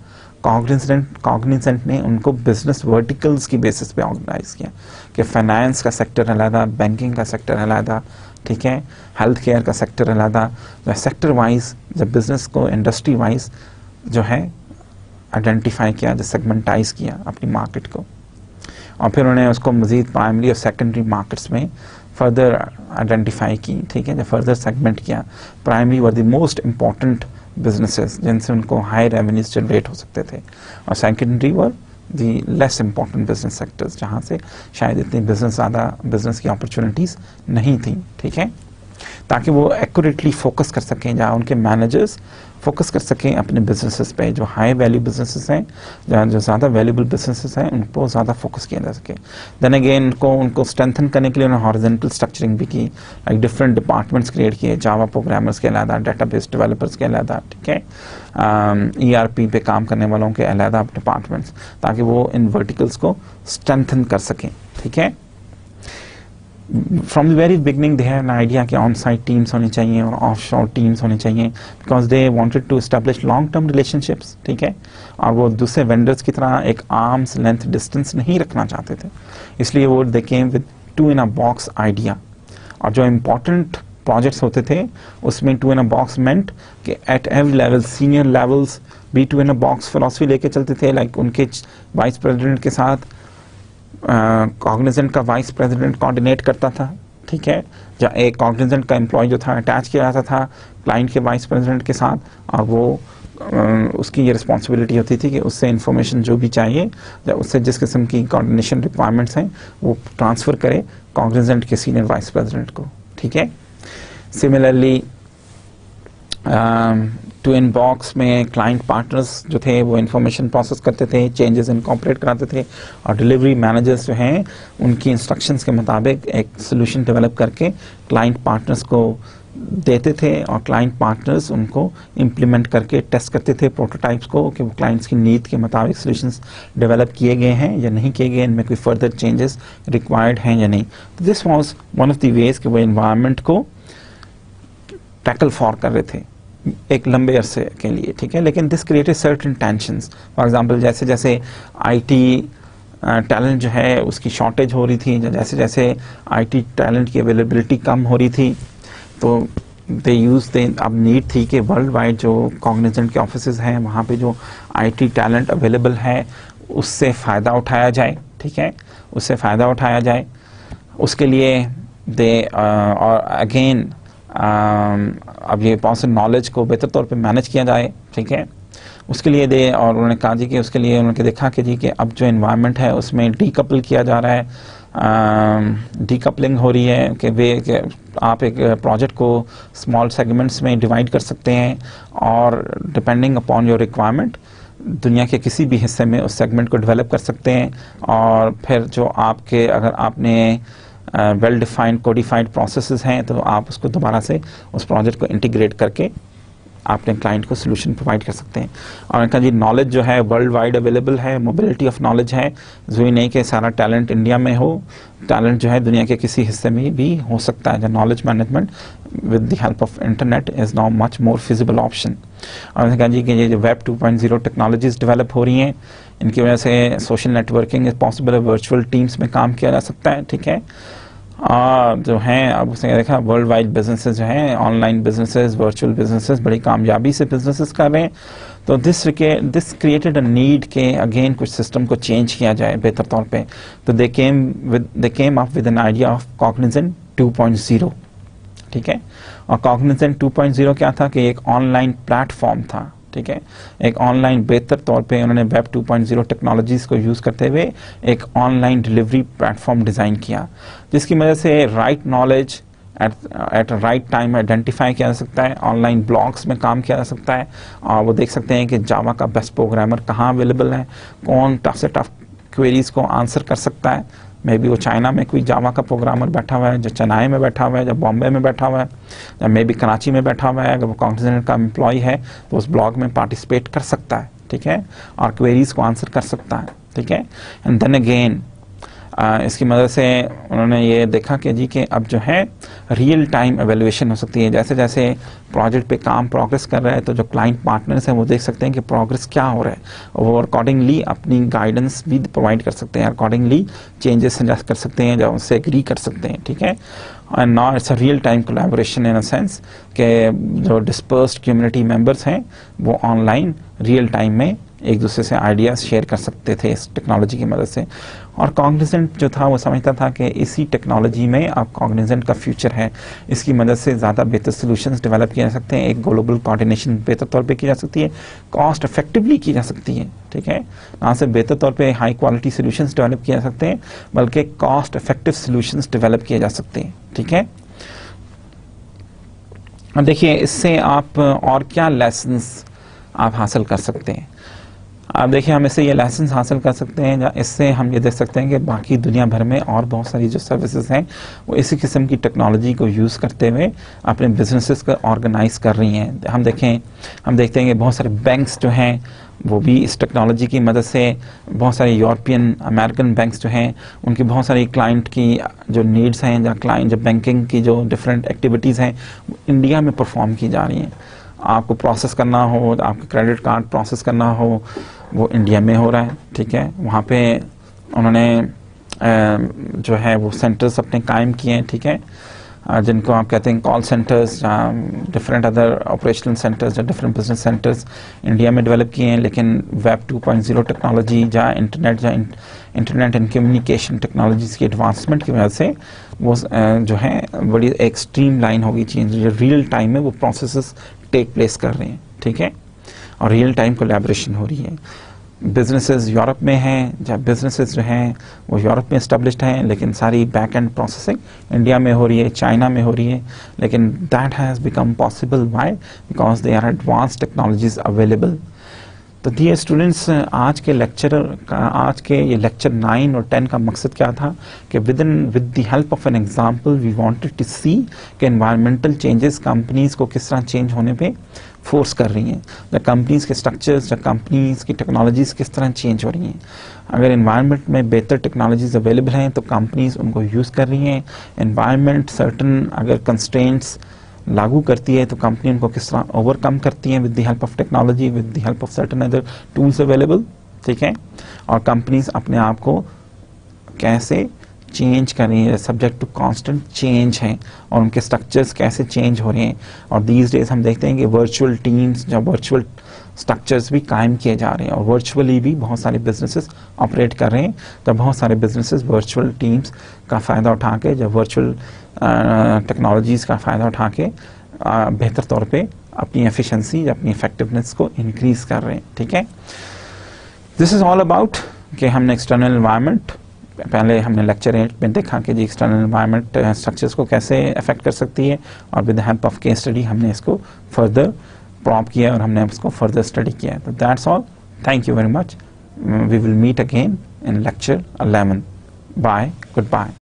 कॉग्निजेंट ने उनको बिजनेस वर्टिकल्स की बेसिस पे ऑर्गेनाइज किया कि फाइनेंस का सेक्टर अलग, बैंकिंग का सेक्टर अलग, ठीक है, हेल्थ केयर का सेक्टर अलग, जो सेक्टर वाइज जब बिजनेस को इंडस्ट्री वाइज जो है आइडेंटिफाई किया, जो सेगमेंटाइज किया अपनी मार्केट को, और फिर उन्होंने उसको मजीद प्राइमरी और सेकेंडरी मार्केट्स में फर्दर आइडेंटिफाई की, ठीक है, जब फर्दर सेगमेंट किया। Primary were the most important businesses जिनसे उनको हाई रेवेन्यूज जनरेट हो सकते थे, और secondary were the less important business sectors जहाँ से शायद इतनी बिजनेस की अपॉर्चुनिटीज़ नहीं थी, ठीक है, ताकि वो एक्यूरेटली फोकस कर सकें, जहाँ उनके मैनेजर्स फोकस कर सकें अपने बिजनेसेस पे, जो हाई वैल्यू बिजनेसेस हैं, जहाँ जो ज़्यादा वैल्यूबल बिजनेसेस हैं, उनको ज़्यादा फोकस किया जा सके। देन अगेन उनको स्ट्रेंथन करने के लिए उन्होंने हॉरिजॉन्टल स्ट्रक्चरिंग भी की, लाइक डिफरेंट डिपार्टमेंट्स क्रिएट किए, जावा प्रोग्रामर्स के अलग, डेटाबेस डेवलपर्स के अलग, ठीक है, ERP पे काम करने वालों के अलग डिपार्टमेंट्स, ताकि वो इन वर्टिकल्स को स्ट्रेंथन कर सकें, ठीक है। From the very beginning they had an idea कि ऑन साइट टीम्स होनी चाहिए और ऑफ शोर टीम्स होनी चाहिए, because they wanted to establish long term relationships, ठीक है, और वो दूसरे वेंडर्स की तरह एक आर्म्स लेंथ डिस्टेंस नहीं रखना चाहते थे, इसलिए वो they came with 2 in a box idea. और जो इम्पोर्टेंट प्रोजेक्ट्स होते थे उसमें 2 in a box मेंट कि at every level, senior levels भी 2 in a box फिलॉसफी लेके चलते थे, लाइक उनके वाइस प्रेसिडेंट के साथ कॉग्निजेंट का वाइस प्रेसिडेंट कोऑर्डिनेट करता था, ठीक है, जहाँ एक कॉग्निजेंट का एम्प्लॉय जो था अटैच किया जाता था क्लाइंट के वाइस प्रेसिडेंट के साथ, और वो उसकी ये रिस्पॉन्सिबिलिटी होती थी कि उससे इंफॉर्मेशन जो भी चाहिए या उससे जिस किस्म की कोऑर्डिनेशन रिक्वायरमेंट्स हैं वो ट्रांसफ़र करे कॉग्निजेंट के सीनियर वाइस प्रेसिडेंट को, ठीक है। सिमिलरली 2 in box में क्लाइंट पार्टनर्स जो थे वो इन्फॉर्मेशन प्रोसेस करते थे, चेंजेस इनकॉर्पोरेट कराते थे, और डिलीवरी मैनेजर्स जो हैं उनकी इंस्ट्रक्शंस के मुताबिक एक सोल्यूशन डेवलप करके क्लाइंट पार्टनर्स को देते थे, और क्लाइंट पार्टनर्स उनको इम्प्लीमेंट करके टेस्ट करते थे प्रोटोटाइप्स को कि वो क्लाइंट्स की नीड के मुताबिक सोल्यूशंस डेवलप किए गए हैं या नहीं किए गए, इनमें कोई फर्दर चेंजेस रिक्वायर्ड हैं या नहीं। तो this was one of the ways कि वो एनवायरनमेंट को टैकल फॉर कर रहे थे एक लंबे अरसे के लिए, ठीक है, लेकिन this created certain tensions. For example जैसे जैसे IT टैलेंट जो है उसकी शॉर्टेज हो रही थी, जैसे जैसे IT टैलेंट की अवेलेबिलिटी कम हो रही थी, तो अब नीड थी कि वर्ल्ड वाइड जो कॉग्निजेंट के ऑफिसेज हैं वहाँ पे जो IT टैलेंट अवेलेबल है उससे फ़ायदा उठाया जाए, ठीक है, उससे फ़ायदा उठाया जाए। उसके लिए और अगेन अब ये पॉसिबल नॉलेज को बेहतर तौर पे मैनेज किया जाए, ठीक है, उसके लिए और उन्होंने कहा जी कि उसके लिए उन्होंने देखा कि जी कि अब जो एनवायरनमेंट है उसमें डीकपल किया जा रहा है, डीकपलिंग हो रही है कि आप एक प्रोजेक्ट को स्मॉल सेगमेंट्स में डिवाइड कर सकते हैं, और डिपेंडिंग अपॉन योर रिक्वायरमेंट दुनिया के किसी भी हिस्से में उस सेगमेंट को डेवलप कर सकते हैं, और फिर जो आपके अगर आपने वेल डिफाइंड कोडिफाइड प्रोसेसेस हैं तो आप उसको दोबारा से उस प्रोजेक्ट को इंटीग्रेट करके अपने क्लाइंट को सोल्यूशन प्रोवाइड कर सकते हैं। और उनका जी नॉलेज जो है वर्ल्ड वाइड अवेलेबल है, मोबिलिटी ऑफ नॉलेज है, जरूरी नहीं कि सारा टैलेंट इंडिया में हो, टैलेंट जो है दुनिया के किसी हिस्से में भी हो सकता है। जो knowledge management with the help of internet is now much more feasible option. और उन्होंने कहा जी कि ये जो वेब 2.0 टेक्नोलॉजीज डेवलप हो रही हैं, इनकी वजह से सोशल नेटवर्किंग इज पॉसिबल है, वर्चुअल टीम्स में काम किया जा सकता है, ठीक है। और जो हैं अब उसने देखा वर्ल्ड वाइड बिजनेसेस जो हैं, ऑनलाइन बिजनेसेस, वर्चुअल बिजनेसेस बड़ी कामयाबी से बिजनेसेस कर रहे हैं। तो दिस क्रिएटेड अ नीड के अगेन कुछ सिस्टम को चेंज किया जाए बेहतर तौर पे। तो they came up with an idea of Cognizant 2.0, ठीक है। और कॉग्निजेंट 2.0 क्या था कि एक ऑनलाइन प्लेटफॉर्म था, ठीक है। एक ऑनलाइन बेहतर तौर पे उन्होंने वेब 2.0 टेक्नोलॉजीज को यूज़ करते हुए एक ऑनलाइन डिलीवरी प्लेटफॉर्म डिज़ाइन किया, जिसकी वजह से right knowledge at right time identify किया जा सकता है, ऑनलाइन ब्लॉग्स में काम किया जा सकता है। और वो देख सकते हैं कि जावा का बेस्ट प्रोग्रामर कहाँ अवेलेबल है, कौन टफ से टफ क्वेरीज को आंसर कर सकता है। मे बी वो चाइना में कोई जावा का प्रोग्रामर बैठा हुआ है, जो चेन्नई में बैठा हुआ है, जो बॉम्बे में बैठा हुआ है, या मे बी कराची में बैठा हुआ है। अगर वो कॉग्निजेंट का एम्प्लॉय है तो उस ब्लॉग में पार्टिसिपेट कर सकता है, ठीक है, और क्वेरीज को आंसर कर सकता है, ठीक है। एंड देन अगेन इसकी मदद से उन्होंने ये देखा कि जी कि अब जो है रियल टाइम एवेल्युएशन हो सकती है। जैसे जैसे प्रोजेक्ट पे काम प्रोग्रेस कर रहा है तो जो क्लाइंट पार्टनर्स हैं वो देख सकते हैं कि प्रोग्रेस क्या हो रहा है, और वो अकॉर्डिंगली अपनी गाइडेंस भी प्रोवाइड कर सकते हैं, अकॉर्डिंगली चेंजेस सजेस्ट कर सकते हैं, जब उनसे एग्री कर सकते हैं, ठीक है। And now it's a real time collaboration in a sense कि जो डिस्पर्स्ड कम्युनिटी मेंबर्स हैं वो ऑनलाइन रियल टाइम में एक दूसरे से आइडियाज शेयर कर सकते थे इस टेक्नोलॉजी की मदद से। और कॉग्निजेंट जो था वो समझता था कि इसी टेक्नोलॉजी में अब कॉग्निजेंट का फ्यूचर है, इसकी मदद से ज़्यादा बेहतर सॉल्यूशंस डेवलप किए जा सकते हैं, एक ग्लोबल कोऑर्डिनेशन बेहतर तौर पे की जा सकती है, कॉस्ट इफेक्टिवली की जा सकती है, ठीक है। ना सिर्फ बेहतर तौर पे हाई क्वालिटी सॉल्यूशंस डेवलप किए जा सकते हैं, बल्कि कॉस्ट इफेक्टिव सॉल्यूशंस डेवलप किए जा सकते हैं, ठीक है। और देखिए इससे आप और क्या लेसन्स आप हासिल कर सकते हैं। आप देखिए हम इससे ये लेसन हासिल कर सकते हैं, इससे हम ये देख सकते हैं कि बाकी दुनिया भर में और बहुत सारी जो सर्विसेज हैं वो इसी किस्म की टेक्नोलॉजी को यूज़ करते हुए अपने बिजनेसेस को ऑर्गेनाइज कर रही हैं। हम देखते हैं कि बहुत सारे बैंक्स जो हैं वो भी इस टेक्नोलॉजी की मदद से, बहुत सारे यूरोपियन अमेरिकन बैंक्स जो हैं उनकी बहुत सारी क्लाइंट की जो नीड्स हैं या क्लाइंट जो बैंकिंग की जो डिफरेंट एक्टिविटीज़ हैं इंडिया में परफॉर्म की जा रही हैं। आपको प्रोसेस करना हो, आपका क्रेडिट कार्ड प्रोसेस करना हो, वो इंडिया में हो रहा है, ठीक है। वहाँ पे उन्होंने जो है वो सेंटर्स अपने कायम किए हैं, ठीक है, जिनको आप कहते हैं कॉल सेंटर्स या डिफरेंट अदर ऑपरेशनल सेंटर्स या डिफरेंट बिजनेस सेंटर्स इंडिया में डेवलप किए हैं। लेकिन वेब 2.0 टेक्नोलॉजी या इंटरनेट एंड कम्युनिकेशन टेक्नोलॉजीज़ की एडवांसमेंट की वजह से वो जो है बड़ी एक स्ट्रीम लाइन होगी चेंज, जो रियल टाइम में वो प्रोसेसेस टेक प्लेस कर रहे हैं, ठीक है, और रियल टाइम कोलैबोरेशन हो रही है। बिजनेसेस यूरोप में हैं, जब बिजनेसेस जो हैं वो यूरोप में इस्टेब्लिश्ड हैं, लेकिन सारी बैक एंड प्रोसेसिंग इंडिया में हो रही है, चाइना में हो रही है। लेकिन that has become possible why, because they are advance technologies available. तो डियर स्टूडेंट्स, आज के ये लेक्चर 9 और 10 का मकसद क्या था कि with the help of an example we wanted to see कि एनवायरमेंटल चेंजेस कंपनीज को किस तरह चेंज होने पे फोर्स कर रही हैं, या कंपनीज के स्ट्रक्चर्स या कंपनीज की टेक्नोलॉजीज किस तरह चेंज हो रही हैं। अगर एनवायरनमेंट में बेहतर टेक्नोलॉजीज अवेलेबल हैं तो कंपनीज उनको यूज़ कर रही हैं। एनवायरनमेंट सर्टन अगर कंस्ट्रेंट्स लागू करती है तो कंपनी उनको किस तरह ओवरकम करती है with the help of technology, with the help of certain other tools available, ठीक है। और कंपनीज अपने आप को कैसे चेंज कर रही है, सब्जेक्ट टू कांस्टेंट चेंज हैं, और उनके स्ट्रक्चर्स कैसे चेंज हो रहे हैं। और दीज डेज हम देखते हैं कि वर्चुअल टीम्स या वर्चुअल स्ट्रक्चर्स भी कायम किए जा रहे हैं, और वर्चुअली भी बहुत सारे बिजनेसेस ऑपरेट कर रहे हैं। तो बहुत सारे बिजनेसेस वर्चुअल टीम्स का फ़ायदा उठा के, जब वर्चुअल टेक्नोलॉजीज़ का फ़ायदा उठा के बेहतर तौर पे अपनी एफिशिएंसी या अपनी इफेक्टिवनेस को इंक्रीज़ कर रहे हैं, ठीक है। दिस इज़ ऑल अबाउट कि हमने एक्सटर्नल एनवायरनमेंट, पहले हमने लेक्चर 8 में देखा कि जी एक्सटर्नल एनवायरनमेंट स्ट्रक्चर्स को कैसे अफेक्ट कर सकती है, और with the help of case study हमने इसको फर्दर प्रॉप किया और हमने इसको फर्दर स्टडी किया। तो that's all, thank you very much, we will meet again in lecture 11। Bye, good bye.